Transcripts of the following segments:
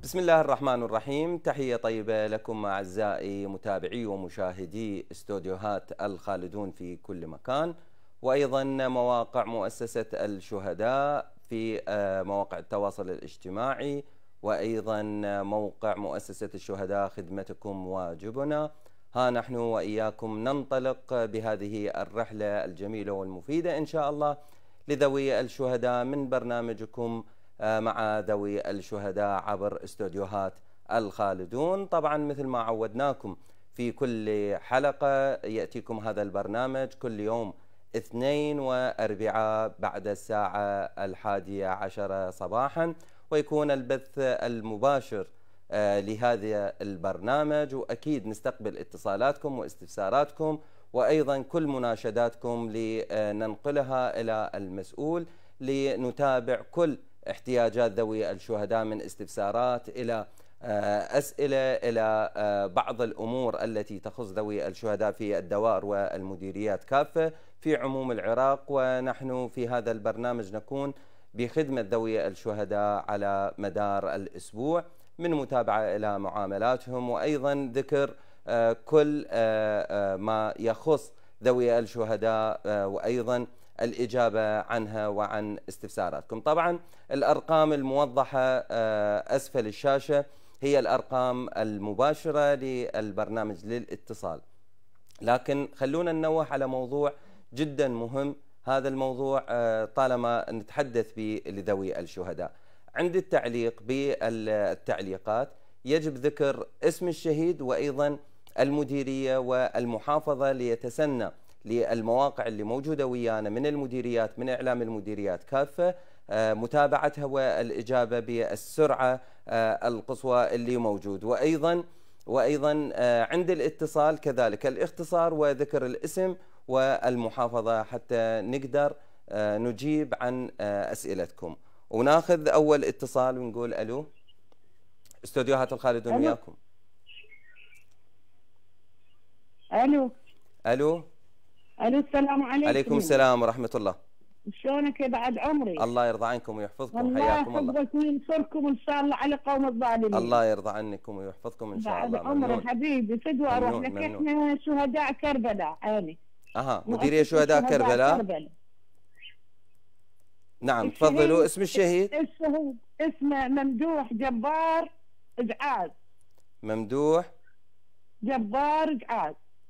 بسم الله الرحمن الرحيم. تحية طيبة لكم أعزائي متابعي ومشاهدي استوديوهات الخالدون في كل مكان، وأيضا مواقع مؤسسة الشهداء في مواقع التواصل الاجتماعي، وأيضا موقع مؤسسة الشهداء خدمتكم واجبنا. ها نحن وإياكم ننطلق بهذه الرحلة الجميلة والمفيدة إن شاء الله لذوي الشهداء من برنامجكم مع ذوي الشهداء عبر استوديوهات الخالدون. طبعا مثل ما عودناكم في كل حلقة يأتيكم هذا البرنامج كل يوم اثنين وأربعاء بعد الساعة 11 صباحا، ويكون البث المباشر لهذا البرنامج، وأكيد نستقبل اتصالاتكم واستفساراتكم وأيضا كل مناشداتكم لننقلها إلى المسؤول لنتابع كل احتياجات ذوي الشهداء من استفسارات إلى أسئلة إلى بعض الأمور التي تخص ذوي الشهداء في الدوائر والمديريات كافة في عموم العراق. ونحن في هذا البرنامج نكون بخدمة ذوي الشهداء على مدار الأسبوع، من متابعة إلى معاملاتهم وأيضا ذكر كل ما يخص ذوي الشهداء وأيضا الإجابة عنها وعن استفساراتكم. طبعا الأرقام الموضحة أسفل الشاشة هي الأرقام المباشرة للبرنامج للاتصال، لكن خلونا ننوه على موضوع جدا مهم. هذا الموضوع طالما نتحدث به لذوي الشهداء، عند التعليق بالتعليقات يجب ذكر اسم الشهيد وأيضا المديرية والمحافظة ليتسنى للمواقع اللي موجودة ويانا من المديريات، من إعلام المديريات كافة، متابعتها والإجابة بالسرعة القصوى اللي موجود. وأيضا عند الاتصال كذلك الاختصار وذكر الاسم والمحافظة حتى نقدر نجيب عن أسئلتكم. وناخذ أول اتصال ونقول ألو. استوديوهات الخالدون وياكم. الو الو. الو السلام عليكم. عليكم السلام ورحمة الله. شلونك يا بعد عمري؟ الله يرضى عنكم ويحفظكم. الله حياكم الله. يحفظك وينصركم ان شاء الله على قوم الظالمين. الله يرضى عنكم ويحفظكم ان شاء الله. بعد عمري حبيبي فدوى اروح لك. احنا شهداء كربلاء. عيني مديرية شهداء كربلاء. نعم تفضلوا. اسم الشهيد؟ الشهيد اسمه ممدوح جبار إجعاز. ممدوح جبار إجعاز.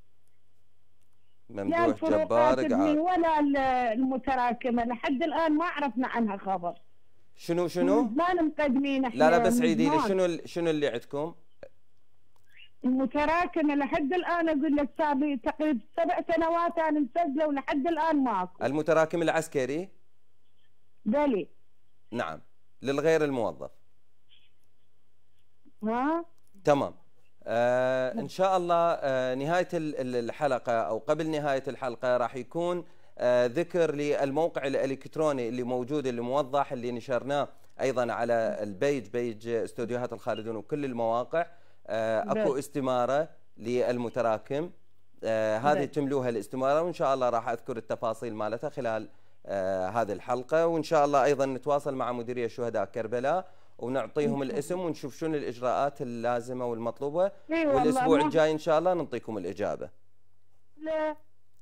ممدوح جبار إجعاز. ولا المتراكمة لحد الآن ما عرفنا عنها خبر. شنو؟ ما مقدمين احنا. لا بس عيدي لي شنو اللي عندكم؟ المتراكمة لحد الآن أقول لك صار تقريبا 7 سنوات أنا مسجلة ولحد الآن ماكو. المتراكم العسكري؟ بلي. نعم، للغير الموظف. تمام. إن شاء الله نهاية الحلقة أو قبل نهاية الحلقة راح يكون ذكر للموقع الإلكتروني اللي موجود اللي موضح اللي نشرناه أيضا على بيج استوديوهات الخالدون وكل المواقع. أكو استمارة للمتراكم، هذه تملوها الاستمارة، وإن شاء الله راح أذكر التفاصيل مالتها خلال هذه الحلقة. وإن شاء الله أيضا نتواصل مع مديرية شهداء كربلاء ونعطيهم الاسم ونشوف شنو الإجراءات اللازمة والمطلوبة، والأسبوع الجاي إن شاء الله نعطيكم الإجابة. لا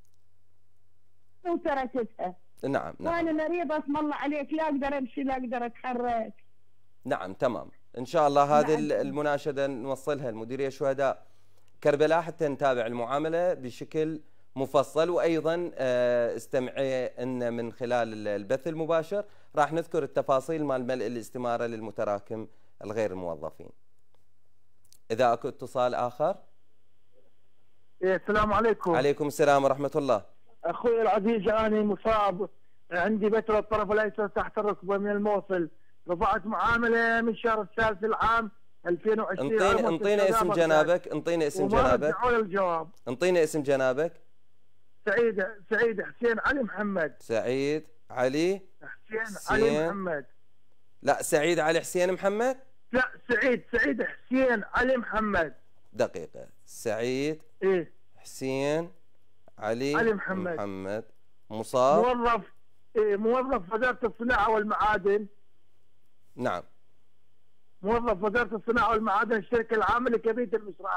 وتركتها. نعم. وأنا مريضة اسم الله عليك، لا أقدر أمشي لا أقدر أتحرك. نعم تمام. إن شاء الله هذه المناشدة نوصلها لمديرية شهداء كربلاء حتى نتابع المعاملة بشكل مفصل. وأيضا استمعي أن من خلال البث المباشر راح نذكر التفاصيل مال ملء الاستمارة للمتراكم الغير الموظفين. إذا أكو اتصال آخر. السلام عليكم. عليكم السلام ورحمة الله. أخوي العزيز أنا مصاب، عندي بتر الطرف الأيسر تحت الركبة من الموصل، رفعت معاملة من الشهر الثالث العام 2020. انطينا اسم جنابك. انطينا اسم جنابك. الجواب. انطينا اسم جنابك. سعيد حسين علي محمد. سعيد علي علي محمد. لا، سعيد علي حسين محمد. لا، سعيد حسين علي محمد. دقيقة. سعيد حسين علي محمد مصاب. موظف وزارة الصناعة والمعادن. نعم. موظف وزاره الصناعه والمعادن الشركه العامه لكبية المشراق.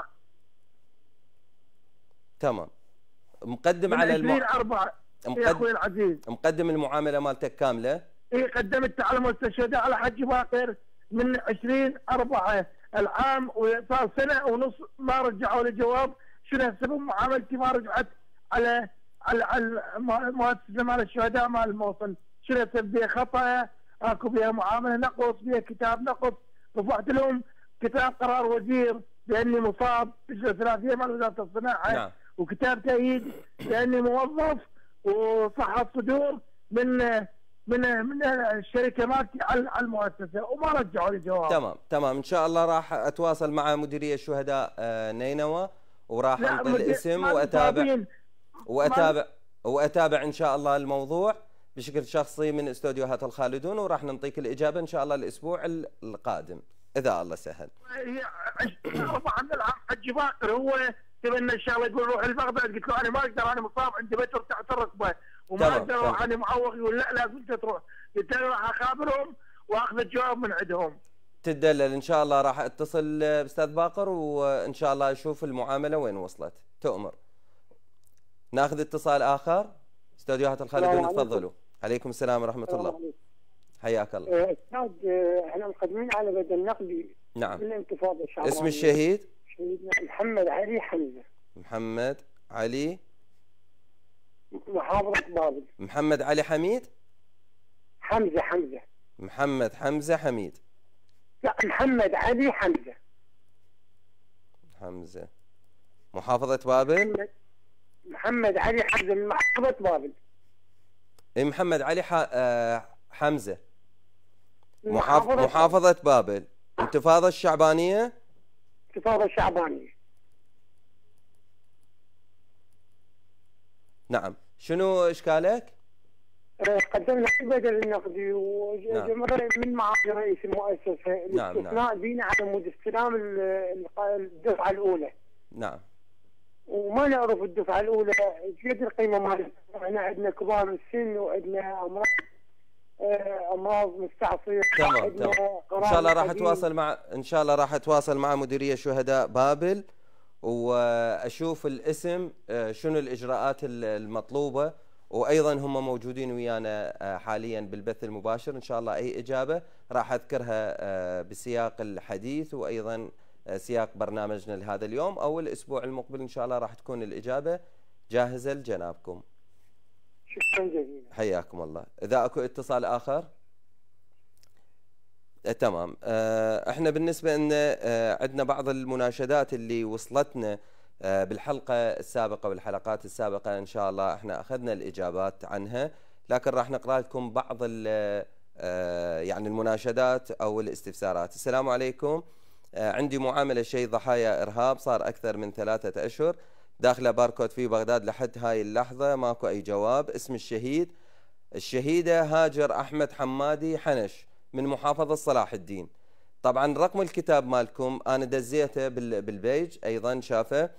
تمام. مقدم على 20/4 يا اخوي العزيز. مقدم المعامله مالتك كامله؟ اي قدمت على مستشهداء على حج باقر من 20/4 العام، وصار سنه ونص ما رجعوا لي جواب. شنو سبب معاملتي ما رجعت على المؤسسه مال الشهداء مال الموصل؟ شنو سبب بها خطا؟ اكو بها معامله نقص، بها كتاب نقص. رفعت لهم كتاب قرار وزير باني مصاب بجوه ثلاثيه مال وزاره الصناعه. نعم. وكتاب تأييد باني موظف وصحة صدور من الشركه مالتي على المؤسسه، وما رجعوا لي جواب. تمام ان شاء الله راح اتواصل مع مديريه الشهداء نينوى، وراح انطي الاسم واتابع ان شاء الله الموضوع بشكل شخصي من استوديوهات الخالدون، وراح نعطيك الاجابه ان شاء الله الاسبوع القادم اذا الله سهل. هي 4 من العام حج باقر، هو تمنى ان شاء الله يقول روح لبغداد. قلت له انا ما اقدر، انا مصاب عندي بتر تحت الركبه وما اقدر اروح، انا معوق. يقول لا لازم تروح. قلت له راح اخابرهم واخذ الجواب من عندهم. تدلل ان شاء الله. راح اتصل باستاذ باقر وان شاء الله اشوف المعامله وين وصلت. تؤمر. ناخذ اتصال اخر. استوديوهات الخالدون تفضلوا. عليكم السلام ورحمه الله. حياك الله. استاذ احنا مقدمين على بدل نقدي. نعم. بالانتفاضه الشعبانيه. اسم الشهيد؟ شهيدنا محمد علي حمزه. محمد علي محافظه بابل. محمد علي حميد؟ حمزه. محمد حمزه حميد. لا محمد علي حمزه. محافظه بابل؟ محمد علي حمزه من محافظه بابل. محمد علي حمزه محافظه بابل. انتفاضه الشعبانيه؟ انتفاضه الشعبانيه. نعم. شنو اشكالك؟ قدمنا بدل النقدي وجمر من معالي رئيس المؤسسه الاستثناء دينا على مود استلام الدفعه الاولى. نعم. وما نعرف الدفعه الاولى قد القيمه مالتها. احنا عندنا كبار السن وعندنا امراض مستعصيه. تمام. ان شاء الله راح اتواصل مع مديريه شهداء بابل واشوف الاسم شنو الاجراءات المطلوبه، وايضا هم موجودين ويانا حاليا بالبث المباشر. ان شاء الله اي اجابه راح اذكرها بسياق الحديث وايضا سياق برنامجنا لهذا اليوم او الاسبوع المقبل ان شاء الله راح تكون الاجابه جاهزه لجنابكم. شكرا جزيلا. حياكم الله. اذا اكو اتصال اخر. تمام. احنا بالنسبه ان عندنا بعض المناشدات اللي وصلتنا بالحلقه السابقه والحلقات السابقه، ان شاء الله احنا اخذنا الاجابات عنها، لكن راح نقرا لكم بعض يعني المناشدات او الاستفسارات. السلام عليكم. عندي معامله شيء ضحايا ارهاب صار اكثر من 3 أشهر، داخله باركود في بغداد لحد هاي اللحظه ماكو اي جواب. اسم الشهيد؟ الشهيده هاجر احمد حمادي حنش من محافظه صلاح الدين. طبعا رقم الكتاب مالكم انا دزيته بالبيج ايضا شافه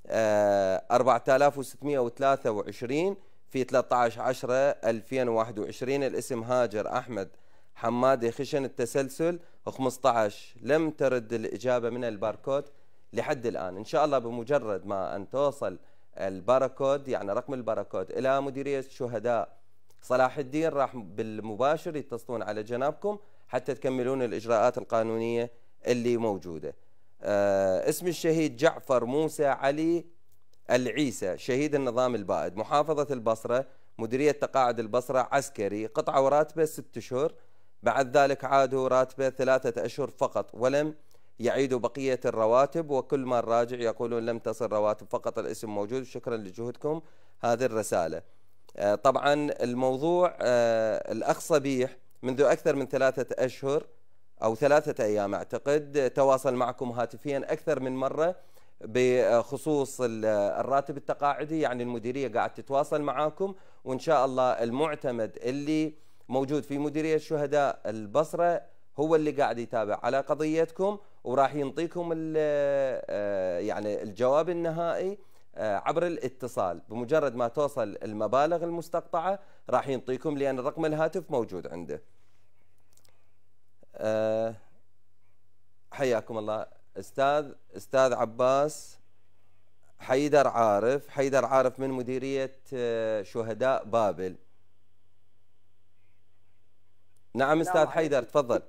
4623 في 13/10/2021. الاسم هاجر احمد حمادي خشن. التسلسل 15. لم ترد الاجابه من الباركود لحد الان. ان شاء الله بمجرد ما ان توصل الباركود يعني رقم الباركود الى مديريه شهداء صلاح الدين راح بالمباشر يتصلون على جنابكم حتى تكملون الاجراءات القانونيه اللي موجوده. اسم الشهيد جعفر موسى علي العيسى، شهيد النظام البائد، محافظه البصره، مديريه تقاعد البصره، عسكري، قطعه وراتبه 6 أشهر، بعد ذلك عادوا راتبه 3 أشهر فقط ولم يعيدوا بقيه الرواتب، وكل ما نراجع يقولون لم تصل رواتب فقط. الاسم موجود. شكرا لجهودكم. هذه الرساله. طبعا الموضوع الاخ صبيح منذ اكثر من 3 أشهر او 3 أيام اعتقد تواصل معكم هاتفيا اكثر من مره بخصوص الراتب التقاعدي، يعني المديريه قاعد تتواصل معاكم، وان شاء الله المعتمد اللي موجود في مديريه شهداء البصره هو اللي قاعد يتابع على قضيتكم وراح ينطيكم يعني الجواب النهائي عبر الاتصال. بمجرد ما توصل المبالغ المستقطعه راح ينطيكم، لان رقم الهاتف موجود عنده. حياكم الله. استاذ عباس حيدر عارف من مديرية شهداء بابل. نعم استاذ حيدر تفضل.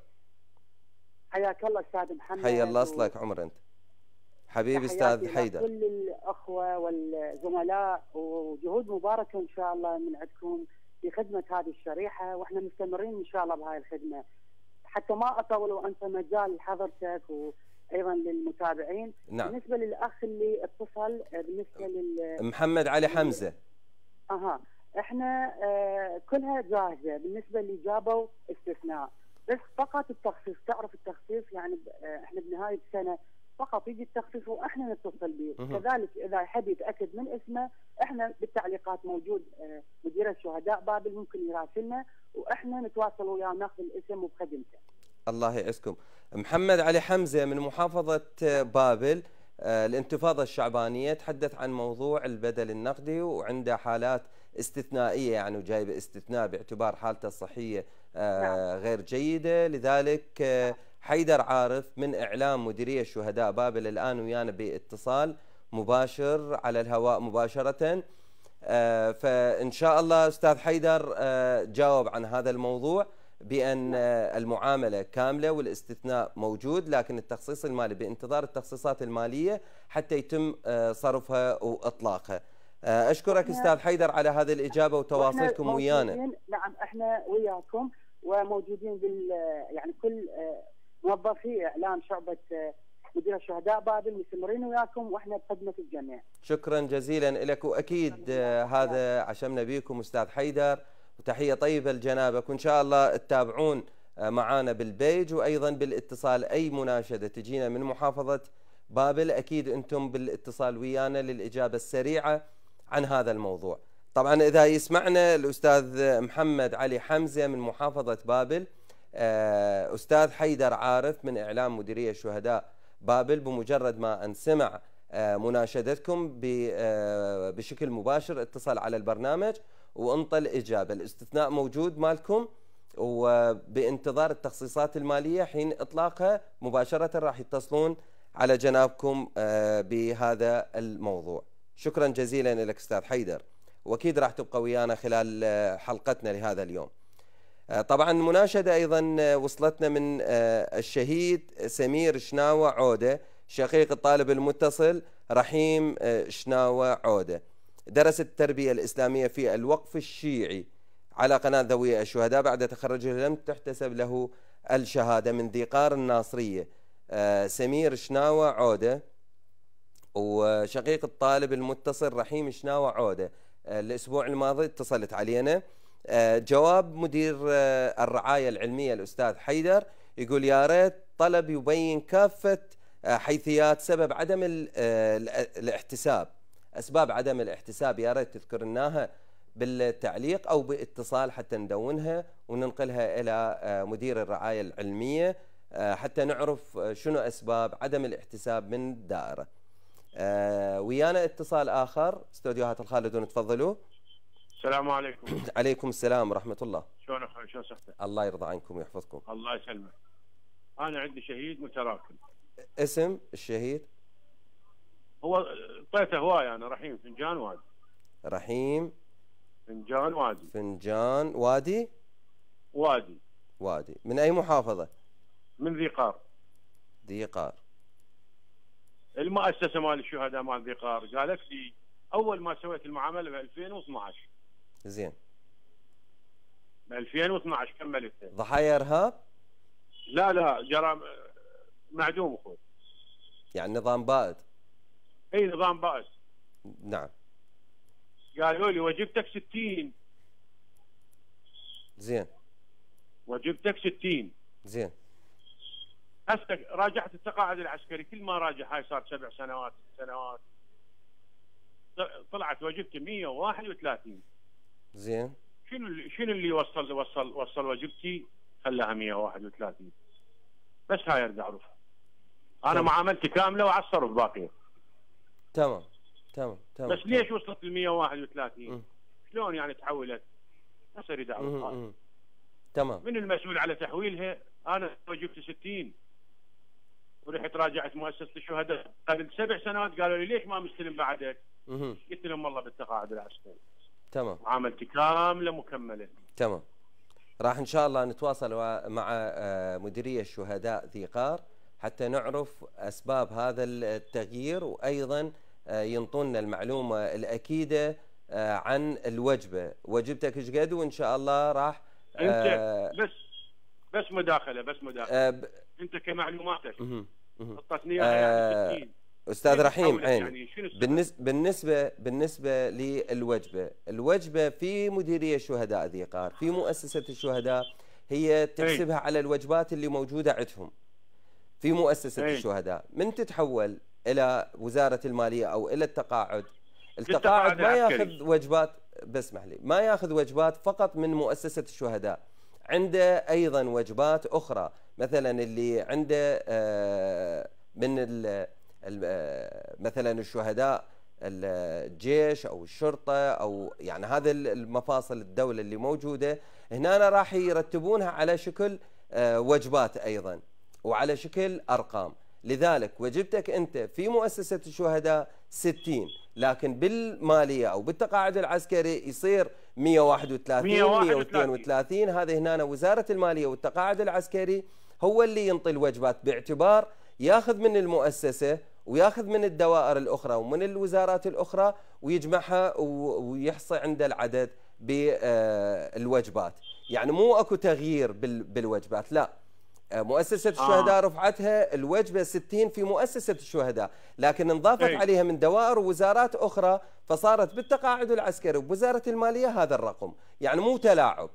حياك الله استاذ محمد. حيا الله اصلك عمر انت حبيبي استاذ حيدر. كل الاخوه والزملاء وجهود مباركه ان شاء الله من عندكم في خدمه هذه الشريحه، واحنا مستمرين ان شاء الله بهاي الخدمه. حتى ما اطول وانت مجال لحضرتك وايضا للمتابعين. نعم. بالنسبه للاخ اللي اتصل بالنسبه محمد علي حمزه. احنا كلها جاهزه. بالنسبه اللي جابوا استثناء بس فقط التخصيص. تعرف التخصيص يعني احنا بنهايه السنه فقط يجي التخصيص واحنا نتصل به. كذلك اذا يحب يتاكد من اسمه احنا بالتعليقات موجود مدير الشهداء بابل ممكن يراسلنا واحنا نتواصل وياه وناخذ الاسم وبخدمته. الله يعزكم. محمد علي حمزه من محافظه بابل. الانتفاضه الشعبانيه تحدث عن موضوع البدل النقدي وعنده حالات استثنائيه يعني وجايب استثناء باعتبار حالته الصحيه غير جيده. لذلك حيدر عارف من اعلام مديريه شهداء بابل الان ويانا باتصال مباشر على الهواء مباشره. فان شاء الله استاذ حيدر جاوب عن هذا الموضوع بان المعامله كامله والاستثناء موجود، لكن التخصيص المالي بانتظار التخصيصات الماليه حتى يتم صرفها واطلاقها. اشكرك استاذ حيدر على هذه الاجابه وتواصلكم ويانا. نعم احنا وياكم وموجودين يعني كل موظفي اعلام شعبه مدير الشهداء بابل مستمرين وياكم واحنا بخدمه الجميع. شكرا جزيلا لك واكيد هذا عشمنا بكم استاذ حيدر وتحيه طيبه لجنابك، وان شاء الله تتابعون معنا بالبيج وايضا بالاتصال. اي مناشده تجينا من محافظه بابل اكيد انتم بالاتصال ويانا للاجابه السريعه عن هذا الموضوع. طبعا اذا يسمعنا الاستاذ محمد علي حمزه من محافظه بابل، استاذ حيدر عارف من اعلام مديريه شهداء بابل بمجرد ما ان سمع مناشدتكم بشكل مباشر اتصل على البرنامج وانطى الاجابه. الاستثناء موجود مالكم وبانتظار التخصيصات الماليه حين اطلاقها مباشره راح يتصلون على جنابكم بهذا الموضوع. شكرا جزيلا لك استاذ حيدر، واكيد راح تبقى ويانا خلال حلقتنا لهذا اليوم. طبعا مناشده ايضا وصلتنا من الشهيد سمير شناوة عوده شقيق الطالب المتصل رحيم شناوة عوده. درس التربيه الاسلاميه في الوقف الشيعي على قناه ذوي الشهداء. بعد تخرجه لم تحتسب له الشهاده من ذي قار الناصريه. سمير شناوة عوده وشقيق الطالب المتصل رحيم شناوة عوده. الاسبوع الماضي اتصلت علينا جواب مدير الرعايه العلميه الاستاذ حيدر يقول يا ريت طلب يبين كافه حيثيات سبب عدم الاحتساب. اسباب عدم الاحتساب يا ريت تذكرناها بالتعليق او باتصال حتى ندونها وننقلها الى مدير الرعايه العلميه حتى نعرف شنو اسباب عدم الاحتساب من الدائره. ويانا اتصال اخر استوديوهات الخالدون تفضلوا. السلام عليكم. عليكم السلام ورحمه الله. شلون اخوي شلون صحتك؟ الله يرضى عنكم ويحفظكم. الله يسلمك. انا عندي شهيد متراكم. اسم الشهيد؟ هو طيته هوايه انا رحيم فنجان وادي. رحيم فنجان وادي. فنجان وادي؟ وادي. من اي محافظه؟ من ذي قار. ذي قار. المؤسسه مال الشهداء مال ذي قار قالت لي اول ما سويت المعامله ب 2012. زين. ب 2012 كملتها. ضحايا ارهاب؟ لا جرائم معدوم اخوي. يعني نظام بائد. اي نظام بائد. نعم. قالوا لي وجبتك 60. زين. وجبتك 60. زين. هسه راجعت التقاعد العسكري كل ما راجع هاي صار 7 سنوات 6 سنوات طلعت وجبتي 131. زين. شنو اللي وصل وجبتي خلاها 131 بس هاي اريد اعرف. انا معاملتي كامله وعصرف باقيه. تمام. بس ليش وصلت ل 131؟ شلون يعني تحولت؟ بس اريد اعرف. تمام. من المسؤول على تحويلها؟ انا وجبت 60. ورحت راجعت مؤسسه الشهداء قبل 7 سنوات، قالوا لي ليش ما مستلم بعدك؟ قلت لهم والله بالتقاعد العسكري. تمام. معاملتي كامله مكمله. تمام. راح ان شاء الله نتواصل مع مديريه الشهداء ذي قار حتى نعرف اسباب هذا التغيير، وايضا ينطونا المعلومه الاكيده عن الوجبه، وجبتك ايش قد، وان شاء الله راح انت بس مداخله انت كمعلوماتك اعطتني يعني استاذ رحيم عيني. يعني بالنسبه الوجبه في مديريه الشهداء ذي قار في مؤسسه الشهداء هي تحسبها على الوجبات اللي موجوده عندهم في مؤسسه الشهداء. من تتحول الى وزاره الماليه او الى التقاعد ما ياخذ وجبات، بس اسمح لي، ما ياخذ وجبات فقط من مؤسسه الشهداء، عنده ايضا وجبات اخرى، مثلا اللي عنده من مثلا الشهداء الجيش او الشرطه او يعني هذه المفاصل الدوله اللي موجوده هنا راح يرتبونها على شكل وجبات ايضا وعلى شكل ارقام. لذلك وجبتك انت في مؤسسه الشهداء 60، لكن بالماليه او بالتقاعد العسكري يصير 131 132. هذه هنا وزاره الماليه والتقاعد العسكري هو اللي ينطي الوجبات، باعتبار ياخذ من المؤسسه وياخذ من الدوائر الاخرى ومن الوزارات الاخرى ويجمعها ويحصي عند العدد بالوجبات. يعني مو اكو تغيير بالوجبات، لا، مؤسسة الشهداء رفعتها الوجبة 60 في مؤسسة الشهداء، لكن انضافت عليها من دوائر ووزارات أخرى فصارت بالتقاعد العسكري وبوزارة المالية هذا الرقم. يعني مو تلاعب.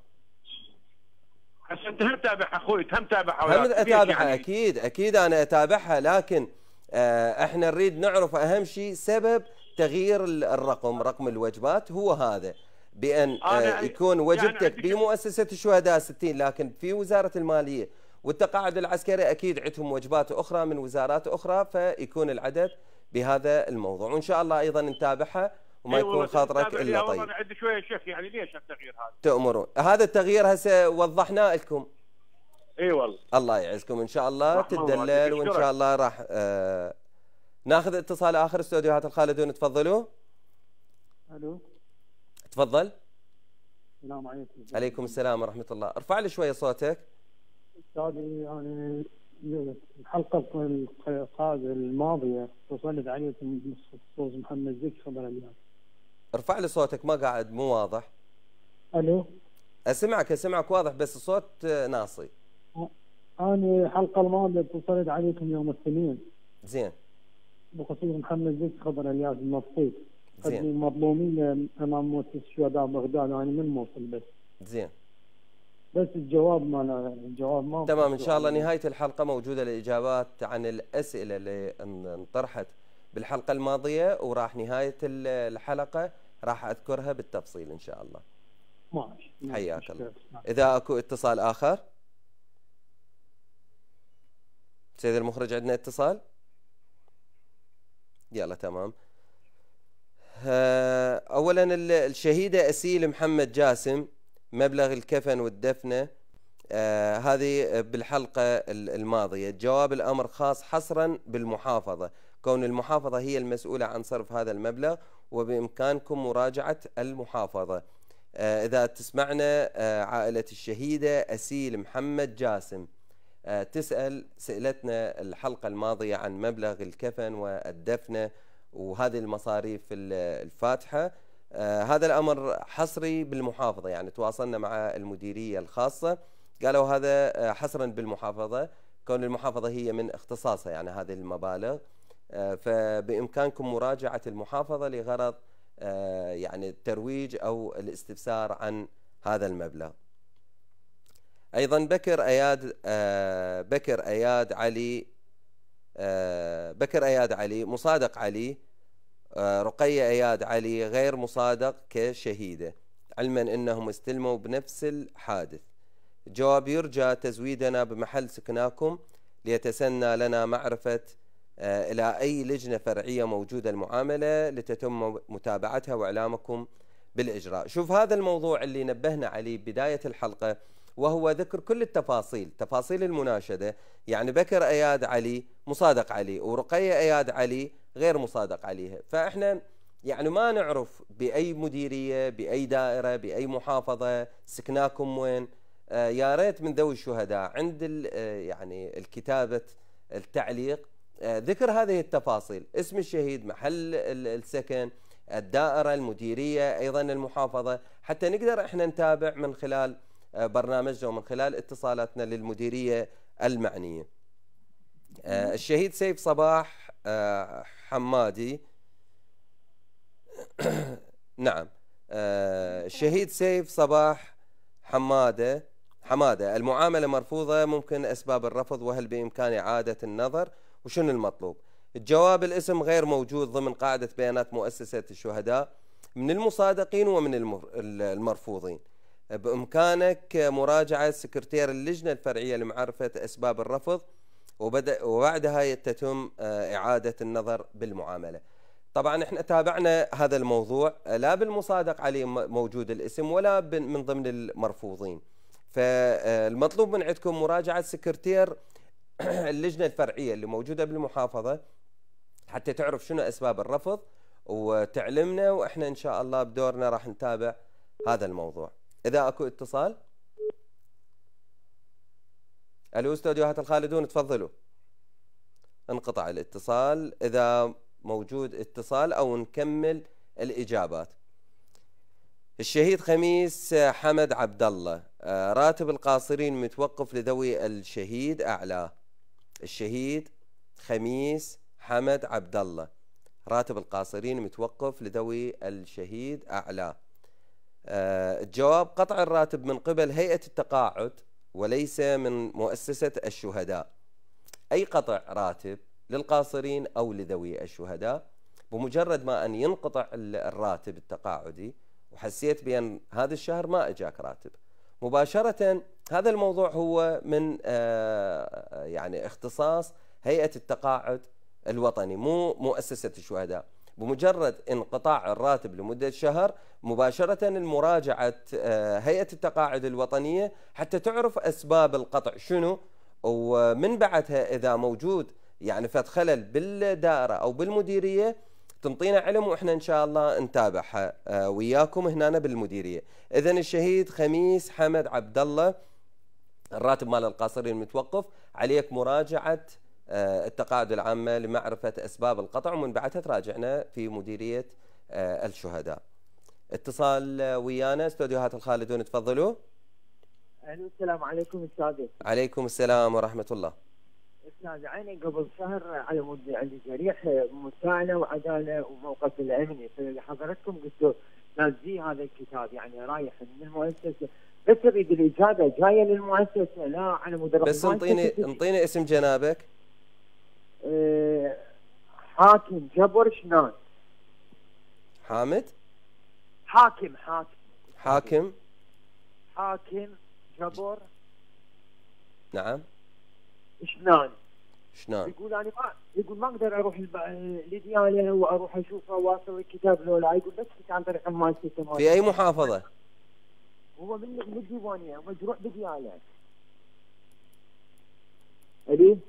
انت هم تتابعها اخوي، هم اتابعها يعني؟ اكيد انا اتابعها، لكن احنا نريد نعرف اهم شيء سبب تغيير الرقم، رقم الوجبات هو هذا، بان يكون وجبتك يعني بمؤسسة الشهداء 60، لكن في وزارة المالية والتقاعد العسكري اكيد عندهم وجبات اخرى من وزارات اخرى، فيكون العدد بهذا الموضوع، وان شاء الله ايضا نتابعها وما يكون خاطرك الا طيب. انا عندي شويه شك، يعني ليش التغيير هذا؟ تأمرون هذا التغيير هسه وضحناه لكم. اي والله. الله يعزكم، ان شاء الله تدلل، وان شاء الله راح ناخذ اتصال اخر. استوديوهات الخالدون تفضلوا. الو تفضل. السلام عليكم. عليكم السلام ورحمه الله. ارفع لي شويه صوتك. استاذي يعني الحلقه الماضيه اتصلت عليكم بخصوص محمد زكي خبر اليوم. ارفع لي صوتك، ما قاعد مو واضح. الو اسمعك واضح بس الصوت ناصي. انا الحلقه الماضيه اتصلت عليكم يوم الاثنين. زين. بخصوص محمد زكي خبر الياس المفقود. زين. مظلومين امام مؤسسه الشهداء بغداد، انا من موصل بس. زين. بس الجواب ما تمام. ان شاء الله نهايه الحلقه موجوده الاجابات عن الاسئله اللي انطرحت بالحلقه الماضيه، وراح نهايه الحلقه راح اذكرها بالتفصيل ان شاء الله. ماشي. حياك الله. اذا اكو اتصال اخر سيد المخرج، عندنا اتصال؟ يلا تمام. اولا الشهيده اسيل محمد جاسم مبلغ الكفن والدفنه هذه بالحلقه الماضيه. جواب الامر خاص حصرا بالمحافظه، كون المحافظه هي المسؤوله عن صرف هذا المبلغ، وبامكانكم مراجعه المحافظه. اذا تسمعنا عائله الشهيده اسيل محمد جاسم سألتنا الحلقه الماضيه عن مبلغ الكفن والدفنه وهذه المصاريف الفاتحه. هذا الأمر حصري بالمحافظة، يعني تواصلنا مع المديرية الخاصة قالوا هذا حصرا بالمحافظة، كون المحافظة هي من اختصاصها يعني هذه المبالغ، فبإمكانكم مراجعة المحافظة لغرض يعني الترويج أو الاستفسار عن هذا المبلغ. أيضا بكر أياد علي مصادق علي، رقية أياد علي غير مصادق كشهيدة، علما أنهم استلموا بنفس الحادث. جواب: يرجى تزويدنا بمحل سكناكم ليتسنى لنا معرفة إلى أي لجنة فرعية موجودة المعاملة لتتم متابعتها وإعلامكم بالإجراء. شوف هذا الموضوع اللي نبهنا عليه بداية الحلقة، وهو ذكر كل التفاصيل، تفاصيل المناشدة. يعني بكر أياد علي مصادق علي، ورقية أياد علي غير مصادق عليها. فإحنا يعني ما نعرف بأي مديرية، بأي دائرة، بأي محافظة، سكناكم وين. يا ريت من ذوي الشهداء عند يعني الكتابة التعليق ذكر هذه التفاصيل، اسم الشهيد، محل السكن، الدائرة، المديرية، أيضا المحافظة، حتى نقدر احنا نتابع من خلال برنامجنا ومن خلال اتصالاتنا للمديرية المعنية. الشهيد سيف صباح حمادي نعم، الشهيد سيف صباح حمادة المعاملة مرفوضة، ممكن أسباب الرفض، وهل بإمكان إعادة النظر، وشنو المطلوب؟ الجواب الاسم غير موجود ضمن قاعدة بيانات مؤسسة الشهداء من المصادقين ومن المرفوضين. بإمكانك مراجعة سكرتير اللجنة الفرعية لمعرفة أسباب الرفض، وبعدها تتم إعادة النظر بالمعاملة. طبعا احنا تابعنا هذا الموضوع، لا بالمصادق عليه موجود الاسم ولا من ضمن المرفوضين. فالمطلوب من عندكم مراجعة سكرتير اللجنة الفرعية اللي موجودة بالمحافظة حتى تعرف شنو أسباب الرفض وتعلمنا، وإحنا إن شاء الله بدورنا راح نتابع هذا الموضوع. إذا أكو اتصال. ألو استوديوهات الخالدون، تفضلوا. انقطع الاتصال. إذا موجود اتصال أو نكمل الإجابات. الشهيد خميس حمد عبد الله، راتب القاصرين متوقف لذوي الشهيد أعلاه. الشهيد خميس حمد عبد الله، راتب القاصرين متوقف لذوي الشهيد أعلاه. الجواب قطع الراتب من قبل هيئة التقاعد وليس من مؤسسة الشهداء. أي قطع راتب للقاصرين أو لذوي الشهداء، بمجرد ما أن ينقطع الراتب التقاعدي وحسيت بأن هذا الشهر ما أجاك راتب، مباشرة هذا الموضوع هو من يعني اختصاص هيئة التقاعد الوطني مو مؤسسة الشهداء. بمجرد انقطاع الراتب لمدة شهر مباشرة المراجعة هيئة التقاعد الوطنية حتى تعرف أسباب القطع شنو، ومن بعدها إذا موجود يعني فد خلل بالدائرة أو بالمديرية تنطينا علم، وإحنا إن شاء الله نتابعها وياكم هنا بالمديرية. إذن الشهيد خميس حمد عبد الله الراتب مال القاصرين متوقف، عليك مراجعة التقاعد العامة لمعرفة أسباب القطع، ومن بعدها تراجعنا في مديرية الشهداء. اتصال ويانا استوديوهات الخالدون، تفضلوا. السلام عليكم استاذ. عليكم السلام ورحمة الله. استاذ عيني قبل شهر على مود عندي جريح مساءلة وعدالة وموقف الأمني، فحضرتكم قلتوا نازلي هذا الكتاب يعني رايح من المؤسسة، بس اريد الإجابة جاية للمؤسسة لا على مود. بس انطيني اسم جنابك. حاكم جبر شنان. حامد؟ حاكم جبر. نعم. شنان. يقول انا ما اقدر اروح لديانه واروح اشوفه واصل الكتاب لولا، يقول بس عن طريق المؤسسه. في اي محافظه؟ هو من الديوانيه مجروح بديانه. الي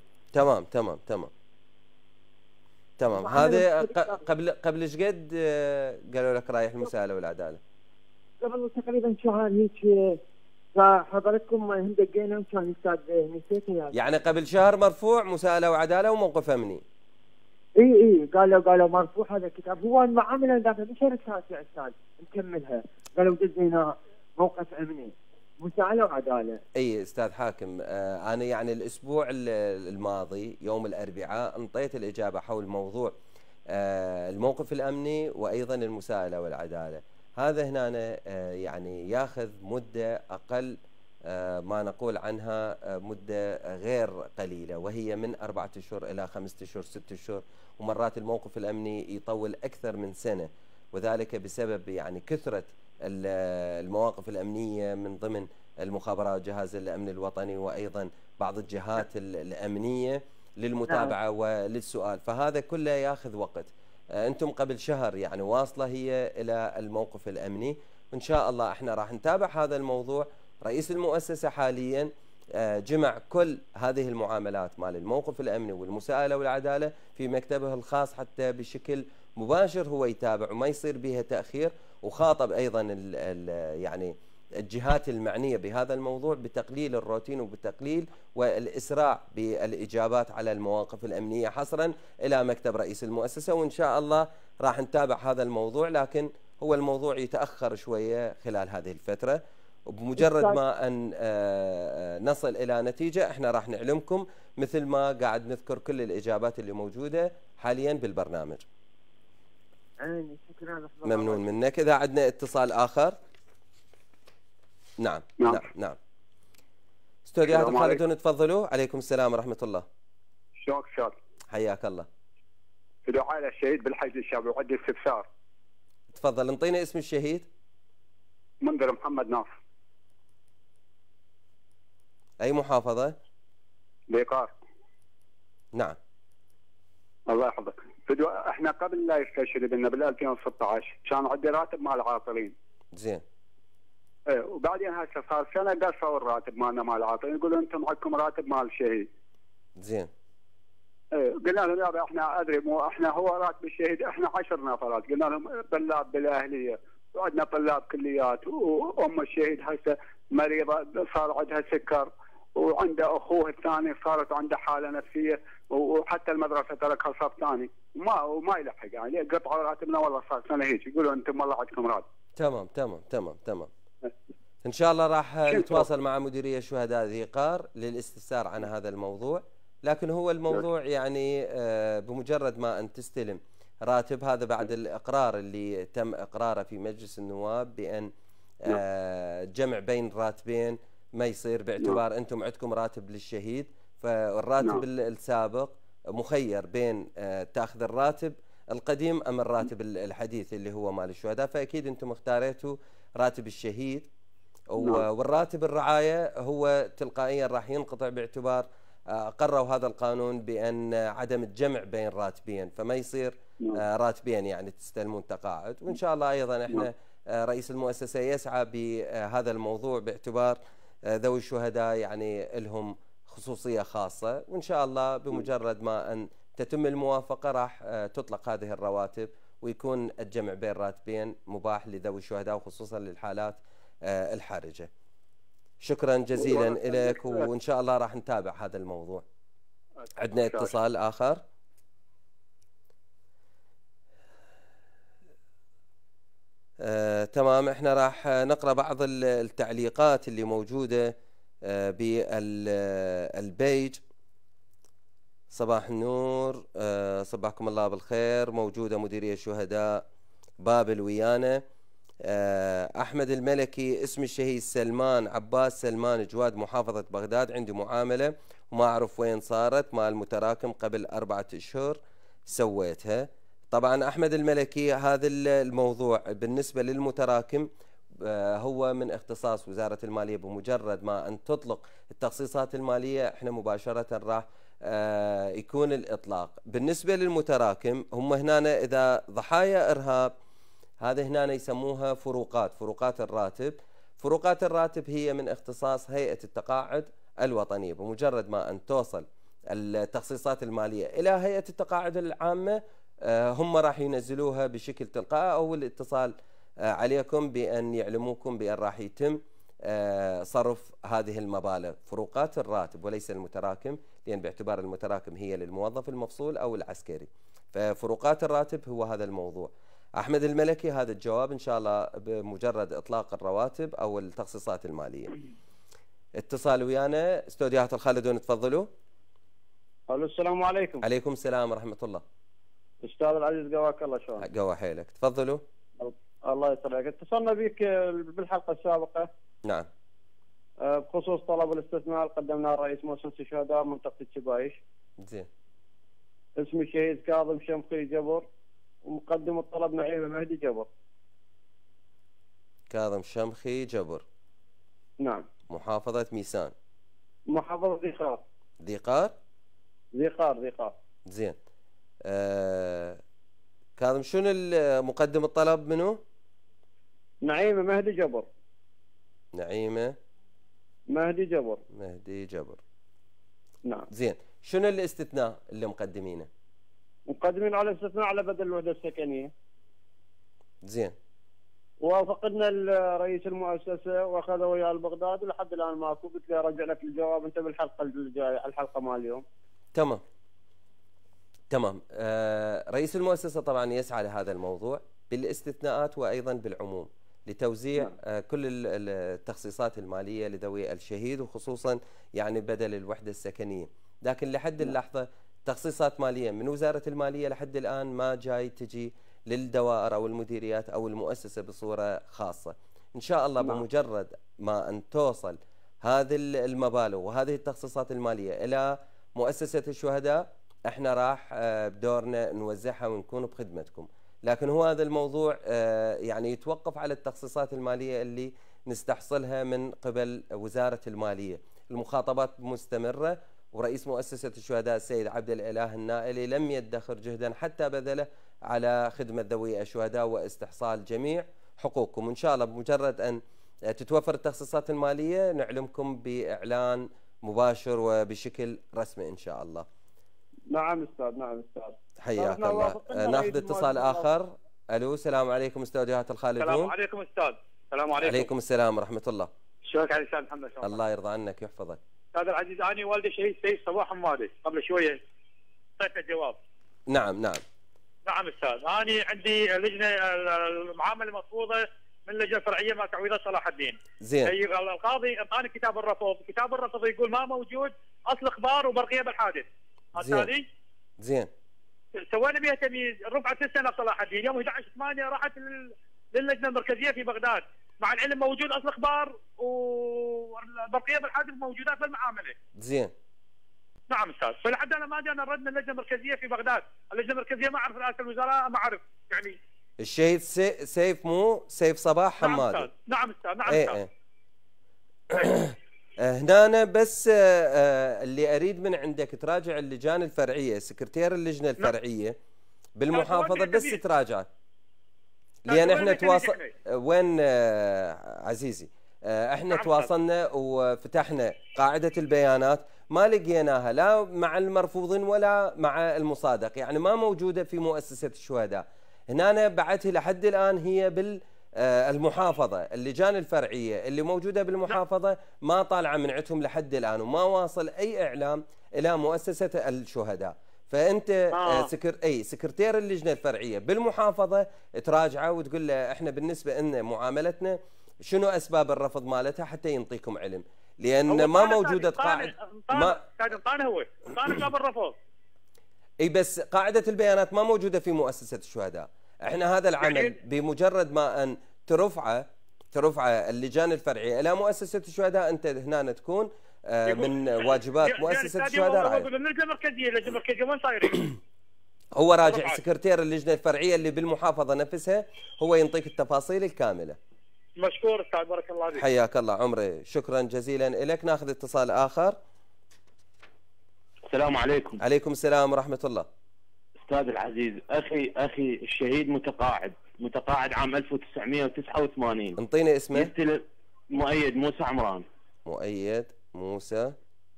تمام. هذا قبل ايش قد قالوا لك رايح المساءله والعداله؟ قبل تقريبا شهر هيك، فحضرتكم هم دقينا كان استاذ نسيته يعني قبل شهر مرفوع مساءله وعداله وموقف امني. اي قالوا مرفوع هذا الكتاب. هو المعامله ذاك بشهر التاسع استاذ نكملها، قالوا دزينا موقف امني مساءله وعداله. اي استاذ حاكم، انا يعني الاسبوع الماضي يوم الاربعاء انطيت الاجابه حول موضوع الموقف الامني وايضا المساءله والعداله. هذا هنا يعني ياخذ مده اقل ما نقول عنها مده غير قليله، وهي من 4 اشهر الى 5 اشهر 6 اشهر، ومرات الموقف الامني يطول اكثر من سنه، وذلك بسبب يعني كثره المواقف الامنيه من ضمن المخابرات وجهاز الامن الوطني وايضا بعض الجهات الامنيه للمتابعه وللسؤال، فهذا كله ياخذ وقت. انتم قبل شهر يعني واصله هي الى الموقف الامني، وان شاء الله احنا راح نتابع هذا الموضوع رئيس المؤسسة حاليا جمع كل هذه المعاملات مال الموقف الأمني والمساءلة والعدالة في مكتبه الخاص حتى بشكل مباشر هو يتابع وما يصير بها تأخير، وخاطب أيضا يعني الجهات المعنية بهذا الموضوع بتقليل الروتين وبتقليل والإسراع بالإجابات على المواقف الأمنية حصرا إلى مكتب رئيس المؤسسة. وإن شاء الله راح نتابع هذا الموضوع، لكن هو الموضوع يتأخر شوية خلال هذه الفترة، وبمجرد ما أن نصل إلى نتيجة احنا راح نعلمكم مثل ما قاعد نذكر كل الإجابات اللي موجودة حاليا بالبرنامج. شكرا. ممنون منك. إذا عندنا اتصال آخر. نعم نعم نعم, نعم. استوديوهات الخالدون تفضلوا. عليكم السلام ورحمة الله. شلونك استاذ؟ حياك الله. في دعاء للشهيد بالحج الشعبي وعندي استفسار. تفضل انطينا اسم الشهيد. منذر محمد ناصر. أي محافظة؟ بيقار. نعم. الله يحفظك. احنا قبل لا يستشهد بنا بال 2016 كان عندي راتب مال العاطلين. زين. ايه وبعدين هسه صار سنه قصوا الراتب مالنا مال العاطلين، يقولوا انتم عندكم راتب مال الشهيد. زين. ايه قلنا لهم يابا احنا ادري مو احنا هو راتب الشهيد احنا 10 نفرات، قلنا لهم طلاب بالاهليه وعندنا طلاب كليات وام الشهيد هسه مريضه صار عندها سكر وعنده اخوه الثاني صارت عنده حاله نفسيه وحتى المدرسه تركها صف ثاني وما يلحق يعني قطعوا راتبنا والله صار سنه هيك يقولوا انتم والله عندكم راتب. تمام تمام تمام تمام. ان شاء الله راح نتواصل مع مديريه شهداء ذي قار للاستفسار عن هذا الموضوع، لكن هو الموضوع يعني بمجرد ما ان تستلم راتب هذا بعد الاقرار اللي تم اقراره في مجلس النواب بان جمع بين راتبين ما يصير باعتبار انتم عندكم راتب للشهيد، فالراتب السابق مخير بين تاخذ الراتب القديم ام الراتب الحديث اللي هو مال الشهداء، فاكيد انتم اختاريتوا راتب الشهيد والراتب الرعايه هو تلقائيا راح ينقطع باعتبار قرروا هذا القانون بان عدم الجمع بين راتبين، فما يصير راتبين يعني تستلمون تقاعد. وان شاء الله ايضا احنا رئيس المؤسسه يسعى بهذا الموضوع باعتبار ذوي الشهداء يعني لهم خصوصيه خاصه، وان شاء الله بمجرد ما ان تتم الموافقه راح تطلق هذه الرواتب ويكون الجمع بين راتبين مباح لذوي الشهداء وخصوصا للحالات الحرجه. شكرا جزيلا لك وان شاء الله راح نتابع هذا الموضوع. عندنا اتصال اخر. تمام، احنا راح نقرا بعض التعليقات اللي موجوده بالبيج. صباح النور، صباحكم الله بالخير. موجوده مديريه الشهداء بابل ويانا. أحمد الملكي، اسم الشهيد سلمان عباس سلمان جواد، محافظة بغداد. عندي معاملة وما أعرف وين صارت، مال متراكم قبل 4 أشهر سويتها. طبعا أحمد الملكي هذا الموضوع بالنسبة للمتراكم هو من اختصاص وزارة المالية، بمجرد ما أن تطلق التخصيصات المالية احنا مباشرة راح يكون الإطلاق. بالنسبة للمتراكم هم هنا إذا ضحايا إرهاب هذا هنا يسموها فروقات الراتب. فروقات الراتب هي من اختصاص هيئة التقاعد الوطنية، بمجرد ما أن توصل التخصيصات المالية إلى هيئة التقاعد العامة هم راح ينزلوها بشكل تلقائي أو الاتصال عليكم بأن يعلموكم بأن راح يتم صرف هذه المبالغ. فروقات الراتب وليس المتراكم، لأن باعتبار المتراكم هي للموظف المفصول أو العسكري، ففروقات الراتب هو هذا الموضوع. أحمد الملكي هذا الجواب إن شاء الله بمجرد إطلاق الرواتب أو التخصيصات المالية. اتصال ويانا استوديوهات الخالدون تفضلوا. الو السلام عليكم. عليكم السلام ورحمة الله. أستاذ العزيز قواك الله شلونك؟ قوا حيلك، تفضلوا. الله يسلمك. اتصلنا بك بالحلقة السابقة. نعم. بخصوص طلب الاستثناء قدمناه رئيس مؤسسة الشهداء منطقة الشبايش. زين. اسم الشهيد كاظم شمخي جبر، ومقدم الطلب نعيمة مهدي جبر. كاظم شمخي جبر. نعم. محافظة ميسان. محافظة ذي قار. ذي قار. زين. كاظم شنو مقدم الطلب منو؟ نعيمة مهدي جبر. نعيمة مهدي جبر. مهدي جبر. نعم. زين، شنو الاستثناء اللي مقدمينه؟ مقدمين على استثناء على بدل الوحده السكنيه. زين. وفقدنا رئيس المؤسسه واخذ وياه البغداد ولحد الان ماكو، قلت له ارجع لك الجواب انت بالحلقه الجايه، الحلقه مال اليوم. تمام. تمام. رئيس المؤسسه طبعا يسعى لهذا الموضوع بالاستثناءات وايضا بالعموم لتوزيع كل التخصيصات الماليه لذوي الشهيد، وخصوصا يعني بدل الوحده السكنيه، لكن لحد اللحظه تخصيصات ماليه من وزاره الماليه لحد الان ما جاي تجي للدوائر او المديريات او المؤسسه بصوره خاصه. ان شاء الله بمجرد ما ان توصل هذه المبالغ وهذه التخصيصات الماليه الى مؤسسه الشهداء، احنا راح بدورنا نوزعها ونكون بخدمتكم. لكن هو هذا الموضوع يعني يتوقف على التخصيصات الماليه اللي نستحصلها من قبل وزاره الماليه. المخاطبات مستمره، ورئيس مؤسسه الشهداء السيد عبد الاله النائلي لم يدخر جهدا حتى بذله على خدمه ذوي الشهداء واستحصال جميع حقوقكم. وان شاء الله بمجرد ان تتوفر التخصيصات الماليه نعلمكم باعلان مباشر وبشكل رسمي ان شاء الله. نعم استاذ. نعم استاذ. حياك الله. ناخذ اتصال اخر. الو، السلام عليكم استوديوهات الخالدون. السلام عليكم استاذ. السلام عليكم. عليكم السلام ورحمه الله. شلونك علي استاذ محمد؟ الله يرضى عنك ويحفظك. استاذ العزيز، انا والدي شهيد سيد صباح حمادي قبل شويه اعطيته جواب. نعم نعم. نعم استاذ، انا عندي لجنه المعامله المفروضه من اللجنه الفرعيه مع تعويضات صلاح الدين. زين. القاضي اعطاني كتاب الرفض، كتاب الرفض يقول ما موجود اصل اخبار وبرقيه بالحادث. زين. زين. سوينا بها تمييز، رفعت السنه صلاح الدين، يوم 11/8 راحت للجنه المركزيه في بغداد، مع العلم موجود اصل اخبار والبرقيه بالحادث موجودات في المعامله. زين. نعم استاذ، فلحد الان ما جانا رد من اللجنه المركزيه في بغداد، اللجنه المركزيه ما اعرف رئاسه الوزراء ما اعرف يعني. الشهيد سيف مو سيف صباح حمادي. نعم استاذ. نعم استاذ. نعم استاذ. هنا أنا بس اللي اريد من عندك تراجع اللجان الفرعيه، سكرتير اللجنه الفرعيه بالمحافظه بس تراجع، لان احنا تواصل وين عزيزي، احنا تواصلنا وفتحنا قاعده البيانات ما لقيناها لا مع المرفوضين ولا مع المصادق، يعني ما موجوده في مؤسسه الشهداء. هنا أنا بعتها لحد الان هي بالمحافظه، اللجان الفرعيه اللي موجوده بالمحافظه ما طالعه من عندهم لحد الان، وما واصل اي اعلام الى مؤسسه الشهداء. فانت سكرتير اللجنه الفرعيه بالمحافظه تراجعه وتقول له احنا بالنسبه لنا معاملتنا شنو اسباب الرفض مالتها حتى ينطيكم علم، لان ما موجوده قاعده. ما طان هو طان كتاب الرفض. اي بس قاعده البيانات ما موجوده في مؤسسه الشهداء. احنا هذا العمل بمجرد ما ان ترفعه اللجان الفرعيه الى مؤسسه الشهداء، انت هنا تكون من واجبات مؤسسه الشهداء. اللجنه المركزيه وين صايرين؟ هو راجع سكرتير اللجنه الفرعيه اللي بالمحافظه نفسها، هو ينطيك التفاصيل الكامله. مشكور استاذ، بارك الله فيك. حياك الله عمري، شكرا جزيلا لك. ناخذ اتصال اخر. السلام عليكم. عليكم السلام ورحمه الله. استاذ العزيز، اخي الشهيد متقاعد عام 1989. انطيني اسمه. يستلم مؤيد موسى عمران. مؤيد موسى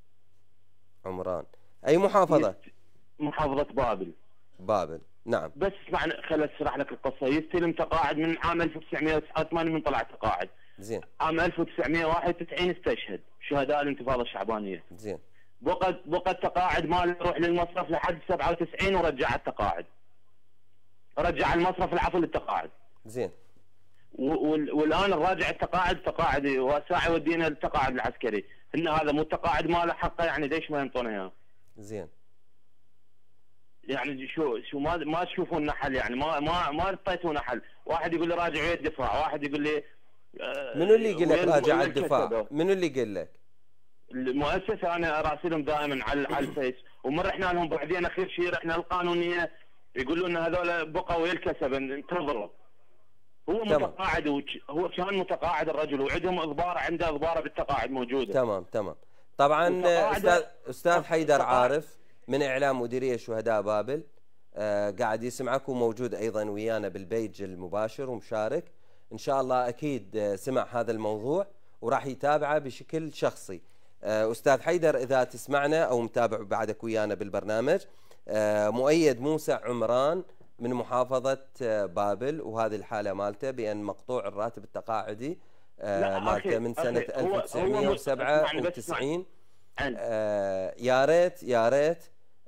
عمران. اي محافظه؟ محافظه بابل. بابل، نعم. بس اسمعني خل اشرح لك القصه. يستلم تقاعد من عام 1989 من طلع تقاعد. زين. عام 1991 استشهد شهداء الانتفاضه الشعبانيه. زين. بقى التقاعد ماله يروح للمصرف لحد 97 ورجع التقاعد. رجع المصرف العفو للتقاعد. زين. والان الراجع التقاعد تقاعد وساعه يودينا التقاعد العسكري، ان هذا مو التقاعد ماله حقه، يعني ليش ما ينطونه اياه؟ زين. يعني شو ما تشوفون حل، يعني ما اعطيتونا حل. واحد يقول لي راجع ويا الدفاع، واحد يقول لي منو اللي يقول لك راجع الدفاع؟ منو اللي يقول لك؟ المؤسسه انا اراسلهم دائما على الفيس، ومن رحنا لهم بعدين اخر شيء رحنا القانونيه يقولوا ان هذول بقوا ويا الكسب انتظروا. هو متقاعد، هو كان متقاعد الرجل وعندهم اخبار، عنده اخبار بالتقاعد موجوده. تمام. طبعا استاذ حيدر عارف من اعلام مديريه شهداء بابل قاعد يسمعك وموجود ايضا ويانا بالبيج المباشر ومشارك. ان شاء الله اكيد سمع هذا الموضوع وراح يتابعه بشكل شخصي. أستاذ حيدر إذا تسمعنا أو متابع بعدك ويانا بالبرنامج، مؤيد موسى عمران من محافظة بابل، وهذه الحالة مالته بأن مقطوع الراتب التقاعدي مالته من سنة 1997. يا ريت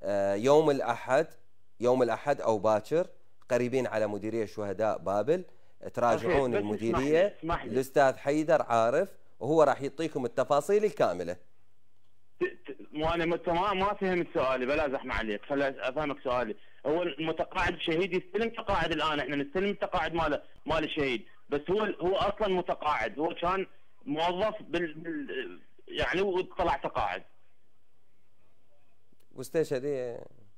يوم الأحد أو باكر قريبين على مديرية شهداء بابل تراجعون المديرية الأستاذ حيدر عارف، وهو راح يعطيكم التفاصيل الكاملة. وانا ما فهمت سؤالي، بلا زحمه عليك، خليني افهمك سؤالي. هو المتقاعد الشهيد يستلم تقاعد الان، احنا نستلم التقاعد مال الشهيد، بس هو اصلا متقاعد، هو كان موظف يعني وطلع تقاعد. واستشهد.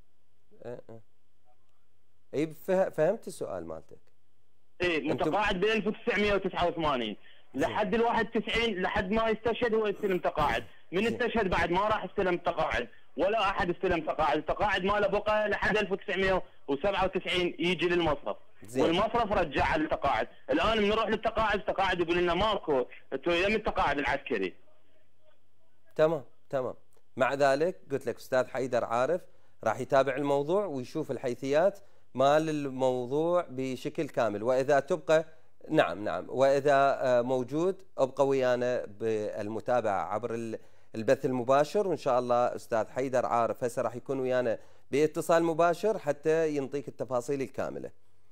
اي فهمت السؤال مالتك. ايه متقاعد ب 1989 لحد ال 91 لحد ما يستشهد هو يستلم تقاعد، من استشهد بعد ما راح استلم تقاعد ولا احد استلم تقاعد، التقاعد ماله بقى لحد 1997 يجي للمصرف، والمصرف رجع على التقاعد. الان بنروح للتقاعد، التقاعد يقول لنا ماكو، انتم يم التقاعد العسكري. تمام. مع ذلك قلت لك استاذ حيدر عارف راح يتابع الموضوع ويشوف الحيثيات مال الموضوع بشكل كامل، واذا تبقى نعم واذا موجود ابقى ويانا بالمتابعه عبر البث المباشر، وان شاء الله استاذ حيدر عارف هسه راح يكون ويانا باتصال مباشر حتى ينطيك التفاصيل الكامله.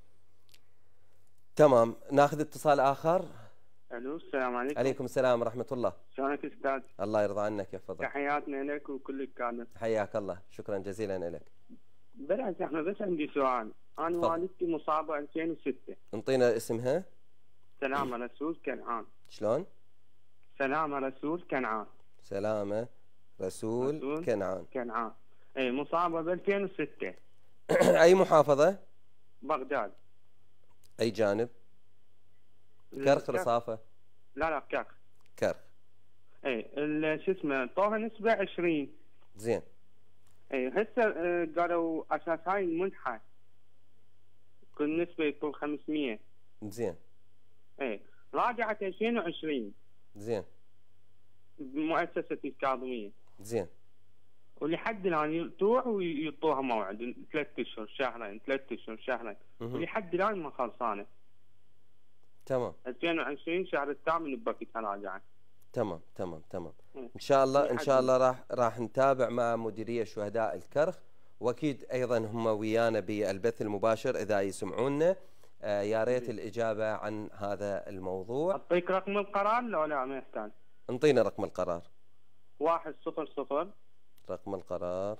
تمام، ناخذ اتصال اخر. الو، السلام عليكم. عليكم السلام ورحمه الله. شلونك استاذ؟ الله يرضى عنك يحفظك. تحياتنا لك وكل الكادر. حياك الله، شكرا جزيلا لك. بلعز احمد، بس عندي سؤال. انا والدتي مصابه 2006. انطينا اسمها. سلامه رسول كنعان. شلون؟ سلامه رسول كنعان. سلامه رسول كنعان. اي مصابه ب 2006. اي محافظه؟ بغداد. اي جانب؟ كرخ رصافه؟ لا كرخ. اي شو اسمه طوها نسبه 20. زين. اي هسه قالوا اساس هاي المنحه كل نسبه يطول 500. زين. اي راجعت 2020. زين. بمؤسسه الكاظميه. زين. ولحد الان تروح ويعطوها موعد 3 اشهر شهرين 3 اشهر شهرين، ولحد الان ما خلصانه. تمام. 2020 شهر الثامن بوقتها راجعه. تمام. ان شاء الله راح نتابع مع مديريه شهداء الكرخ، واكيد ايضا هم ويانا بالبث المباشر اذا يسمعونا. يا ريت الاجابه عن هذا الموضوع. اعطيك رقم القرار لا ما يحتاج؟ انطينا رقم القرار. 100. رقم القرار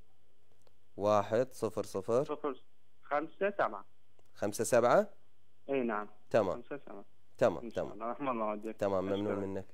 100 57. اي نعم. تمام. 57. تمام. رحم الله والديك. تمام، ممنون منك.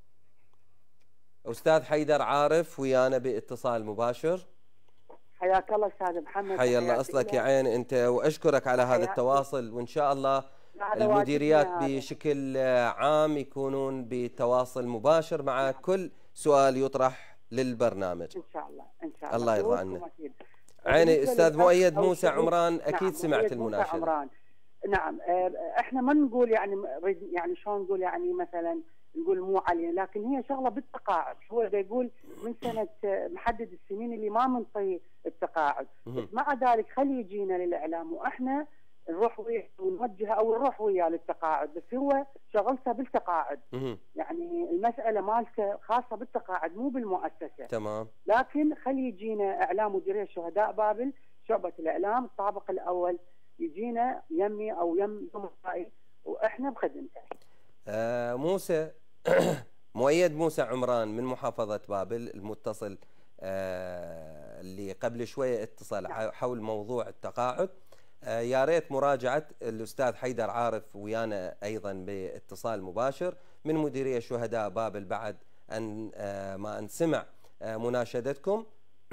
استاذ حيدر عارف ويانا باتصال مباشر. حياك الله استاذ محمد. حيا الله اصلك يا عين انت، واشكرك على هذا التواصل، وان شاء الله المديريات بشكل عام يكونون بتواصل مباشر مع كل سؤال يطرح للبرنامج. ان شاء الله. الله يرضى عنك. عيني. استاذ مؤيد موسى عمران اكيد سمعت المناشده. نعم. احنا ما نقول يعني شلون نقول، يعني مثلا نقول مو علينا، لكن هي شغله بالتقاعد. هو يقول من سنه محدد السنين اللي ما منطي التقاعد، بس مع ذلك خلي يجينا للاعلام واحنا نروح وياه ونوجهه او نروح وياه للتقاعد، بس هو شغلته بالتقاعد. يعني المساله مالته خاصه بالتقاعد مو بالمؤسسه. تمام. لكن خلي يجينا اعلام مديريه شهداء بابل شعبه الاعلام الطابق الاول، يجينا يمي او يم زملائي واحنا بخدمته. موسى مؤيد موسى عمران من محافظة بابل المتصل اللي قبل شوية اتصل حول موضوع التقاعد. يا ريت مراجعة الأستاذ حيدر عارف ويانا أيضا باتصال مباشر من مديرية شهداء بابل بعد أن ما أن سمع مناشدتكم.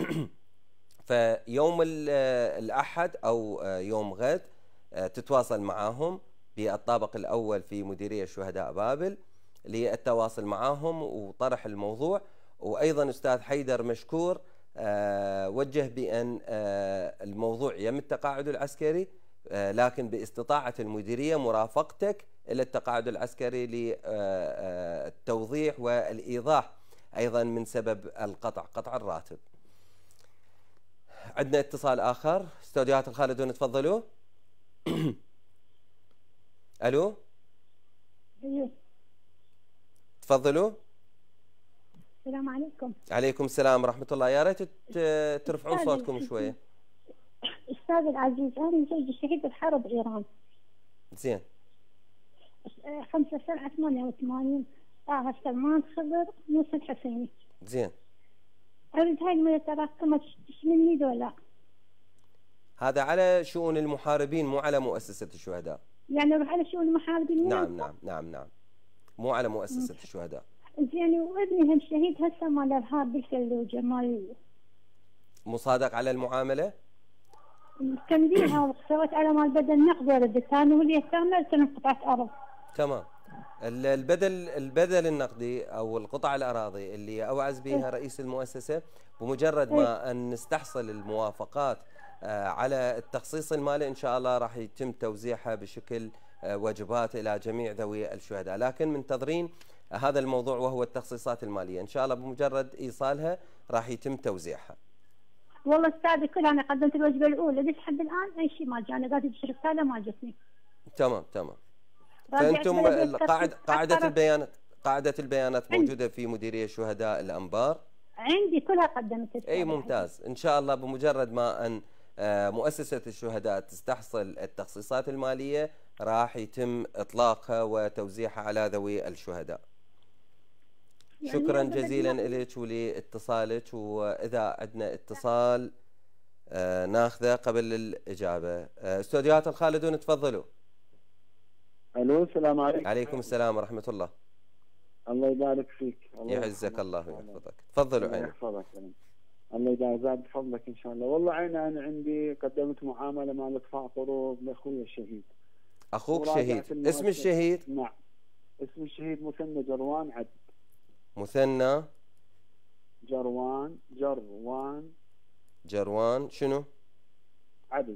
فيوم الأحد أو يوم غد تتواصل معهم بالطابق الأول في مديرية شهداء بابل للتواصل معهم وطرح الموضوع. وأيضا أستاذ حيدر مشكور وجه بأن الموضوع يم التقاعد العسكري لكن باستطاعة المديرية مرافقتك إلى التقاعد العسكري للتوضيح والإيضاح أيضا من سبب قطع الراتب. عندنا اتصال آخر، استوديوهات الخالدون تفضلوا. ألو تفضلوا. السلام عليكم. عليكم السلام ورحمة الله. يا ريت ترفعون صوتكم شوية. أستاذ العزيز، أنا زوجي شهيد بحرب إيران. زين. 5/7/88 طه سلمان خضر موسى الحسيني. زين. أريد هاي المية تراكمت مني دولار. هذا على شؤون المحاربين مو على مؤسسة الشهداء. يعني أروح على شؤون المحاربين؟ نعم مو على مؤسسة الشهداء. زين، وابني هم شهيد هسه مال الارهاب بالفلوجه مال مصادق على المعامله؟ كمديها سويت على مال بدل نقد وردت انا واللي استعملت قطعه ارض. تمام. البدل النقدي او القطع الاراضي اللي اوعز بها رئيس المؤسسه بمجرد ما ان نستحصل الموافقات على التخصيص المالي ان شاء الله راح يتم توزيعها بشكل وجبات الى جميع ذوي الشهداء، لكن منتظرين هذا الموضوع وهو التخصيصات الماليه، ان شاء الله بمجرد ايصالها راح يتم توزيعها. والله استاذ كل انا قدمت الوجبه الاولى لحد الان اي شيء ما جاني، قاعده بالرساله ما جتني. تمام. فانتم قاعده البيانات موجوده في مديريه شهداء الانبار؟ عندي كلها قدمت. اي ممتاز، ان شاء الله بمجرد ما ان مؤسسه الشهداء تستحصل التخصيصات الماليه راح يتم اطلاقها وتوزيعها على ذوي الشهداء. شكرا جزيلا لك ولاتصالك، واذا عندنا اتصال ناخذه قبل الاجابه. استوديوهات الخالدون تفضلوا. الو السلام عليكم. عليكم السلام ورحمه الله. الله يبارك فيك. يعزك الله ويحفظك. تفضلوا عيني. يحفظك. الله يبارك زاد بفضلك ان شاء الله. والله عيني انا عندي قدمت معامله مال ادفاع قروض لاخوي الشهيد. اخوك شهيد، اسم الشهيد؟ نعم اسم الشهيد مثنى جروان عبد. مثنى جروان شنو؟ عبد.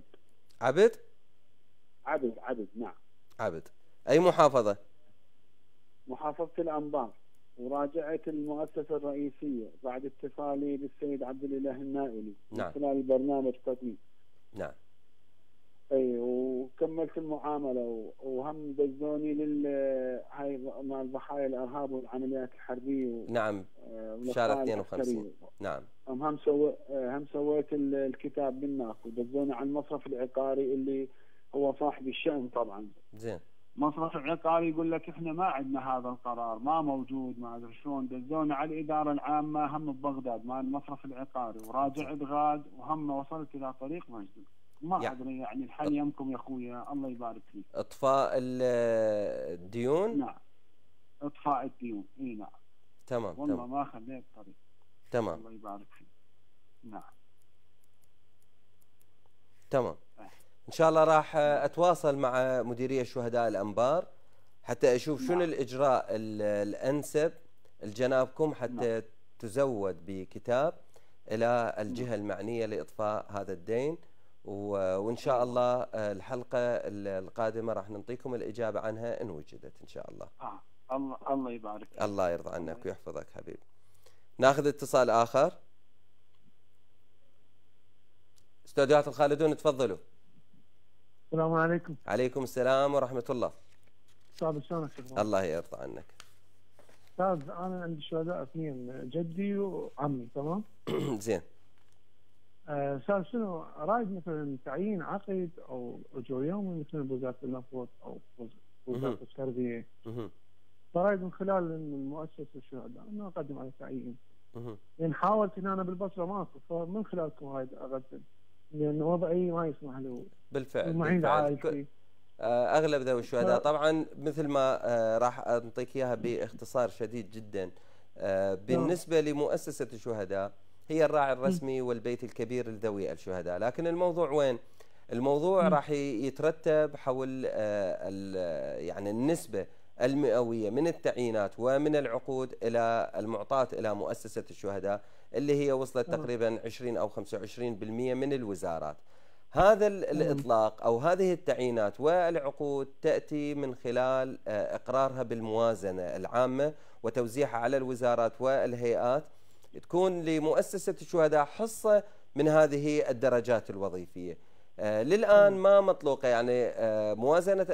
نعم عبد. اي محافظه؟ محافظه الانبار. وراجعت المؤسسه الرئيسيه بعد اتصالي بالسيد عبد الاله النائلي من خلال البرنامج تطبيق. نعم. اي وكملت المعامله وهم دزوني هاي مال ضحايا الارهاب والعمليات الحربيه. نعم. شارع 52. نعم. هم سويت الكتاب منك ودزوني على المصرف العقاري اللي هو صاحب الشأن طبعا. زين. مصرف العقاري يقول لك احنا ما عندنا هذا القرار، ما موجود، ما ادري شلون. دزونا على الاداره العامه هم ببغداد مال المصرف العقاري، وراجع ادغاد وهم وصلت الى طريق مجد. ما ادري يعني الحل يمكم يا اخويا. الله يبارك فيك. اطفاء الديون؟ نعم اطفاء الديون. اي نعم. تمام. والله ما خليت طريق. تمام. الله يبارك فيك. نعم. تمام. ان شاء الله راح اتواصل مع مديريه شهداء الانبار حتى اشوف شنو الاجراء الانسب لجنابكم حتى تزود بكتاب الى الجهه المعنيه لاطفاء هذا الدين، وان شاء الله الحلقه القادمه راح نعطيكم الاجابه عنها ان وجدت ان شاء الله. الله يبارك فيك. الله يرضى عنك ويحفظك حبيبي. ناخذ اتصال اخر. استوديوهات الخالدون تفضلوا. السلام عليكم. عليكم السلام ورحمة الله. أستاذ شلونك؟ الله يرضى عنك. أستاذ أنا عندي شهداء اثنين، جدي وعمي، تمام؟ زين. أستاذ شنو رايد مثلا تعيين عقد أو أجور يومي مثل بوزارة النفط أو وزارة التربية. فرايد من خلال المؤسسة الشهداء إنه أقدم على تعيين. يعني حاولت إن أنا بالبصرة ماكو، فمن خلالكم هاي أقدم. لأن وضعي ما يسمح له. بالفعل. اغلب ذوي الشهداء طبعا مثل ما راح اعطيك اياها باختصار شديد جدا. بالنسبه لمؤسسه الشهداء هي الراعي الرسمي والبيت الكبير لذوي الشهداء، لكن الموضوع وين؟ الموضوع راح يترتب حول يعني النسبه المئويه من التعيينات ومن العقود الى المعطاة الى مؤسسه الشهداء اللي هي وصلت تقريبا 20 او 25% من الوزارات. هذا الإطلاق أو هذه التعيينات والعقود تأتي من خلال إقرارها بالموازنة العامة وتوزيعها على الوزارات والهيئات. تكون لمؤسسة الشهداء حصة من هذه الدرجات الوظيفية. للآن ما مطلوقة، يعني موازنة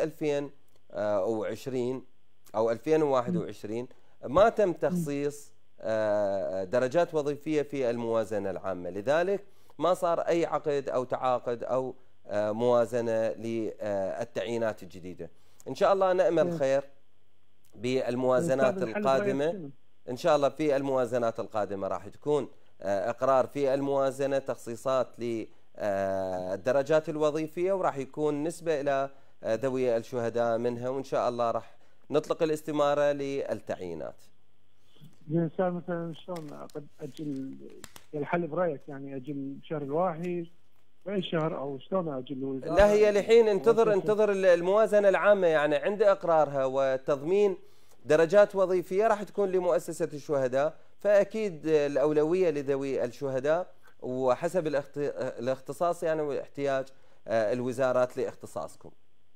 2020 أو 2021 ما تم تخصيص درجات وظيفية في الموازنة العامة، لذلك ما صار أي عقد أو تعاقد أو موازنة للتعيينات الجديدة. إن شاء الله نأمل خير بالموازنات القادمة. إن شاء الله في الموازنات القادمة راح تكون إقرار في الموازنة تخصيصات للدرجات الوظيفية، وراح يكون نسبة إلى ذوي الشهداء منها، وإن شاء الله راح نطلق الاستمارة للتعيينات. زين صار مثلا شلون قد اجل الحل برايك، يعني اجل الشهر الواحد باي شهر او شلون اجل؟ لا هي الحين انتظر الموازنه العامه، يعني عند اقرارها وتضمين درجات وظيفيه راح تكون لمؤسسه الشهداء، فاكيد الاولويه لذوي الشهداء وحسب الاختصاص يعني واحتياج الوزارات لاختصاصكم.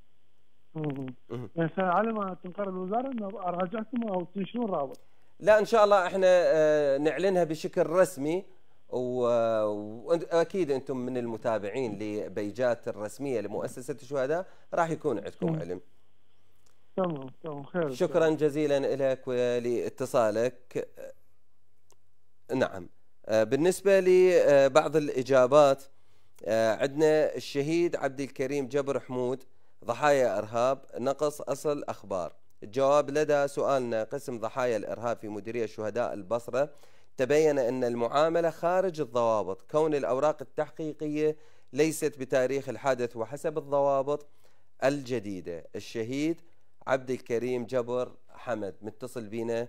يعني على ما تنقر الوزاره انه اراجعكم او تنشرون رابط؟ لا ان شاء الله احنا نعلنها بشكل رسمي، واكيد انتم من المتابعين لبيجات الرسميه لمؤسسه الشهداء راح يكون عندكم علم. تمام خير. شكرا جزيلا لك ولاتصالك. نعم، بالنسبه لبعض الاجابات عندنا الشهيد عبد الكريم جبر حمود ضحايا ارهاب نقص اصل اخبار. الجواب لدى سؤالنا قسم ضحايا الإرهاب في مديرية شهداء البصرة تبين أن المعاملة خارج الضوابط، كون الأوراق التحقيقية ليست بتاريخ الحادث وحسب الضوابط الجديدة. الشهيد عبد الكريم جبر حمد متصل بنا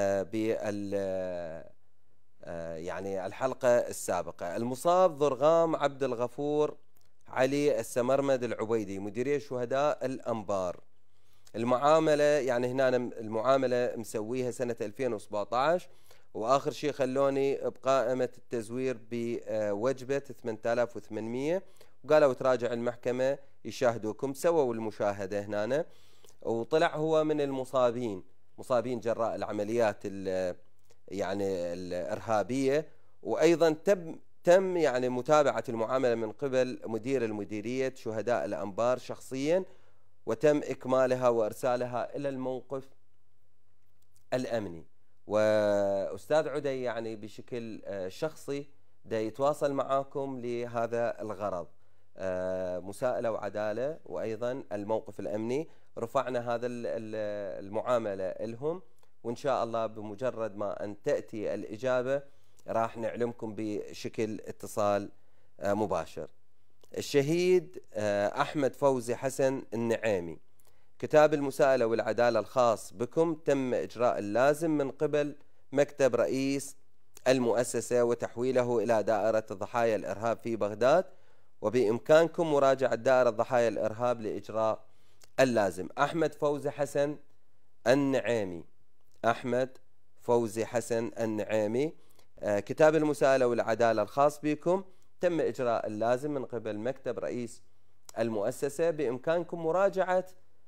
يعني الحلقة السابقة. المصاب ضرغام عبد الغفور علي السمرمد العبيدي مديرية شهداء الأنبار. المعاملة يعني هنا المعاملة مسويها سنة 2017، وآخر شيء خلوني بقائمة التزوير بوجبة 8800 وقالوا تراجع المحكمة يشاهدوكم. سووا المشاهدة هنا وطلع هو من المصابين، مصابين جراء العمليات يعني الإرهابية، وأيضا تم يعني متابعة المعاملة من قبل مدير المديرية شهداء الأنبار شخصيا، وتم إكمالها وإرسالها إلى الموقف الأمني. وأستاذ عدي يعني بشكل شخصي دا يتواصل معاكم لهذا الغرض، مساءلة وعدالة، وأيضا الموقف الأمني رفعنا هذا المعاملة لهم، وإن شاء الله بمجرد ما أن تأتي الإجابة راح نعلمكم بشكل اتصال مباشر. الشهيد أحمد فوزي حسن النعيمي كتاب المساءلة والعدالة الخاص بكم تم إجراء اللازم من قبل مكتب رئيس المؤسسة وتحويله إلى دائرة ضحايا الإرهاب في بغداد، وبإمكانكم مراجعة دائرة ضحايا الإرهاب لإجراء اللازم. أحمد فوزي حسن النعيمي، أحمد فوزي حسن النعيمي، كتاب المساءلة والعدالة الخاص بكم تم إجراء اللازم من قبل مكتب رئيس المؤسسة، بإمكانكم مراجعة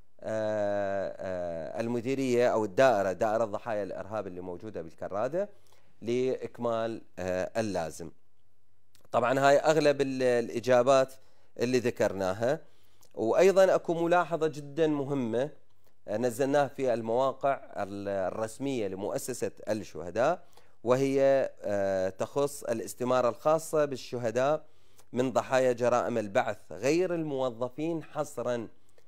المديرية أو الدائرة، دائرة ضحايا الإرهاب اللي موجودة بالكرادة لإكمال اللازم. طبعا هاي أغلب الإجابات اللي ذكرناها. وأيضا أكو ملاحظة جدا مهمة نزلناها في المواقع الرسمية لمؤسسة الشهداء، وهي تخص الاستمارة الخاصة بالشهداء من ضحايا جرائم البعث غير الموظفين حصرا.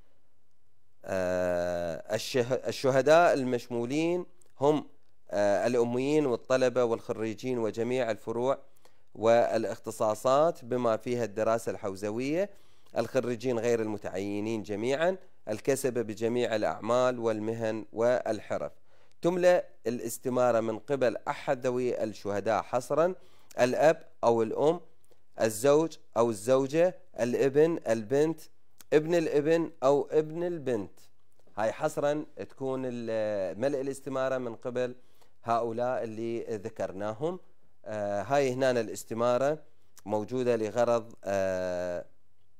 الشهداء المشمولين هم الأميين والطلبة والخريجين وجميع الفروع والاختصاصات بما فيها الدراسة الحوزوية، الخريجين غير المتعينين جميعا، الكسبة بجميع الأعمال والمهن والحرف. تملأ الاستمارة من قبل أحد ذوي الشهداء حصرا، الأب أو الأم، الزوج أو الزوجة، الابن، البنت، ابن الابن أو ابن البنت. هاي حصرا تكون ملء الاستمارة من قبل هؤلاء اللي ذكرناهم. هاي هنا الاستمارة موجودة لغرض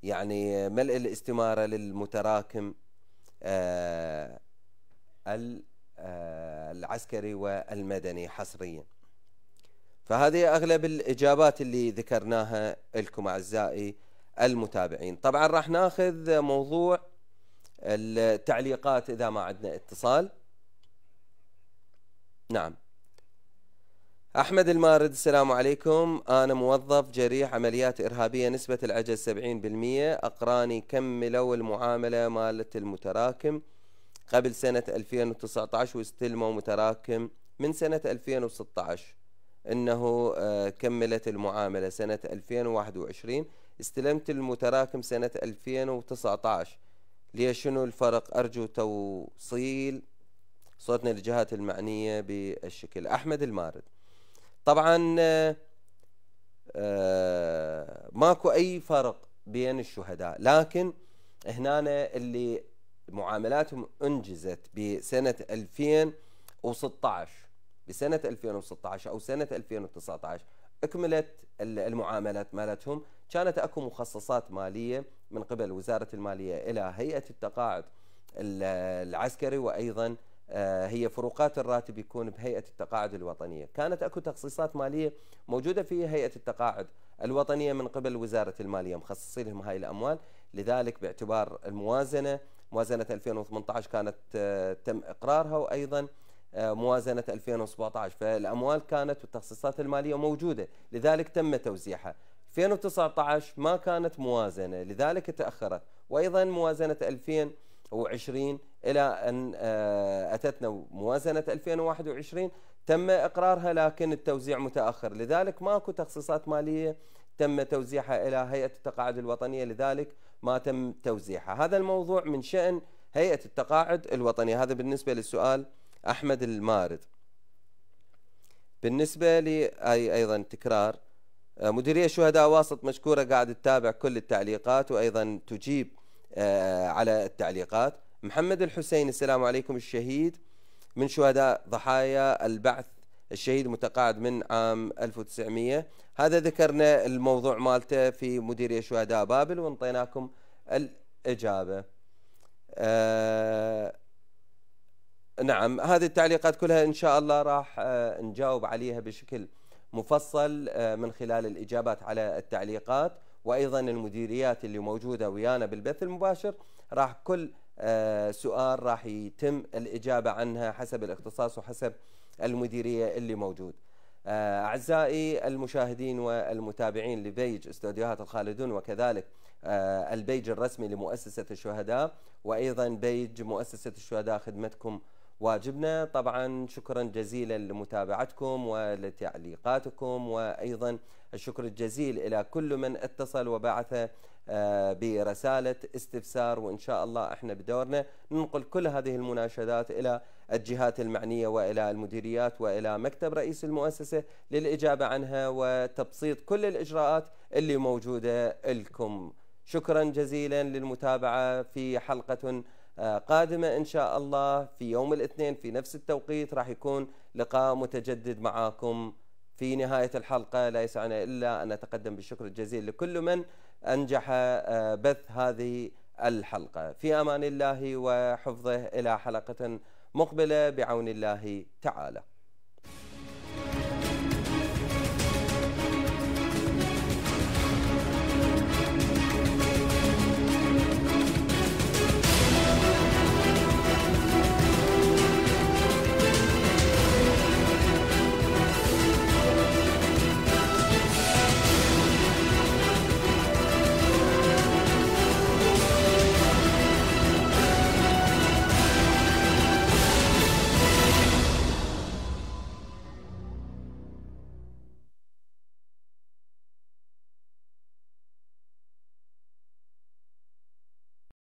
يعني ملء الاستمارة للمتراكم العسكري والمدني حصريا. فهذه أغلب الإجابات اللي ذكرناها لكم أعزائي المتابعين. طبعا راح ناخذ موضوع التعليقات إذا ما عندنا اتصال. نعم. أحمد المارد، السلام عليكم، أنا موظف جريح عمليات إرهابية، نسبة العجز 70%، أقراني كملوا المعاملة مالت المتراكم قبل سنة 2019 واستلموا متراكم من سنة 2016. إنه كملت المعاملة سنة 2021، استلمت المتراكم سنة 2019. ليش شنو الفرق؟ أرجو توصيل صوتنا للجهات المعنية بالشكل. أحمد المارد، طبعا ماكو أي فرق بين الشهداء، لكن هنا اللي معاملاتهم انجزت بسنة 2016 بسنة 2016 أو سنة 2019 اكملت المعاملات مالتهم، كانت اكو مخصصات مالية من قبل وزارة المالية إلى هيئة التقاعد العسكري، وأيضا هي فروقات الراتب يكون بهيئة التقاعد الوطنية. كانت اكو تخصيصات مالية موجودة في هيئة التقاعد الوطنية من قبل وزارة المالية، مخصصين لهم هاي الأموال. لذلك باعتبار الموازنة، موازنة 2018 كانت تم إقرارها، وأيضا موازنة 2017، فالأموال كانت والتخصيصات المالية موجودة، لذلك تم توزيعها. 2019 ما كانت موازنة، لذلك تأخرت، وأيضا موازنة 2020 إلى أن أتتنا موازنة 2021 تم إقرارها، لكن التوزيع متأخر، لذلك ماكو تخصيصات مالية تم توزيعها إلى هيئة التقاعد الوطنية، لذلك ما تم توزيعها. هذا الموضوع من شأن هيئة التقاعد الوطنية. هذا بالنسبة للسؤال أحمد المارد. بالنسبة لي أيضا تكرار، مديرية الشهداء واسط مشكورة، قاعد تتابع كل التعليقات وأيضا تجيب على التعليقات. محمد الحسين، السلام عليكم، الشهيد من شهداء ضحايا البعث، الشهيد متقاعد من عام 1900. هذا ذكرنا الموضوع مالته في مديرية شهداء بابل وانطيناكم الإجابة. نعم، هذه التعليقات كلها إن شاء الله راح نجاوب عليها بشكل مفصل من خلال الإجابات على التعليقات، وأيضا المديريات اللي موجودة ويانا بالبث المباشر راح كل سؤال راح يتم الإجابة عنها حسب الاختصاص وحسب المديرية اللي موجود. أعزائي المشاهدين والمتابعين لبيج استوديوهات الخالدون، وكذلك البيج الرسمي لمؤسسة الشهداء، وأيضا بيج مؤسسة الشهداء خدمتكم واجبنا. طبعا شكرا جزيلا لمتابعتكم ولتعليقاتكم، وأيضا الشكر الجزيل إلى كل من اتصل وبعث برسالة استفسار، وإن شاء الله احنا بدورنا ننقل كل هذه المناشدات إلى الجهات المعنية وإلى المديريات وإلى مكتب رئيس المؤسسة للإجابة عنها وتبسيط كل الإجراءات اللي موجودة لكم. شكرا جزيلا للمتابعة. في حلقة قادمة إن شاء الله في يوم الاثنين في نفس التوقيت راح يكون لقاء متجدد معاكم. في نهاية الحلقة لا يسعنا إلا أن نتقدم بالشكر الجزيل لكل من أنجح بث هذه الحلقة. في أمان الله وحفظه، إلى حلقة مقبلة بعون الله تعالى.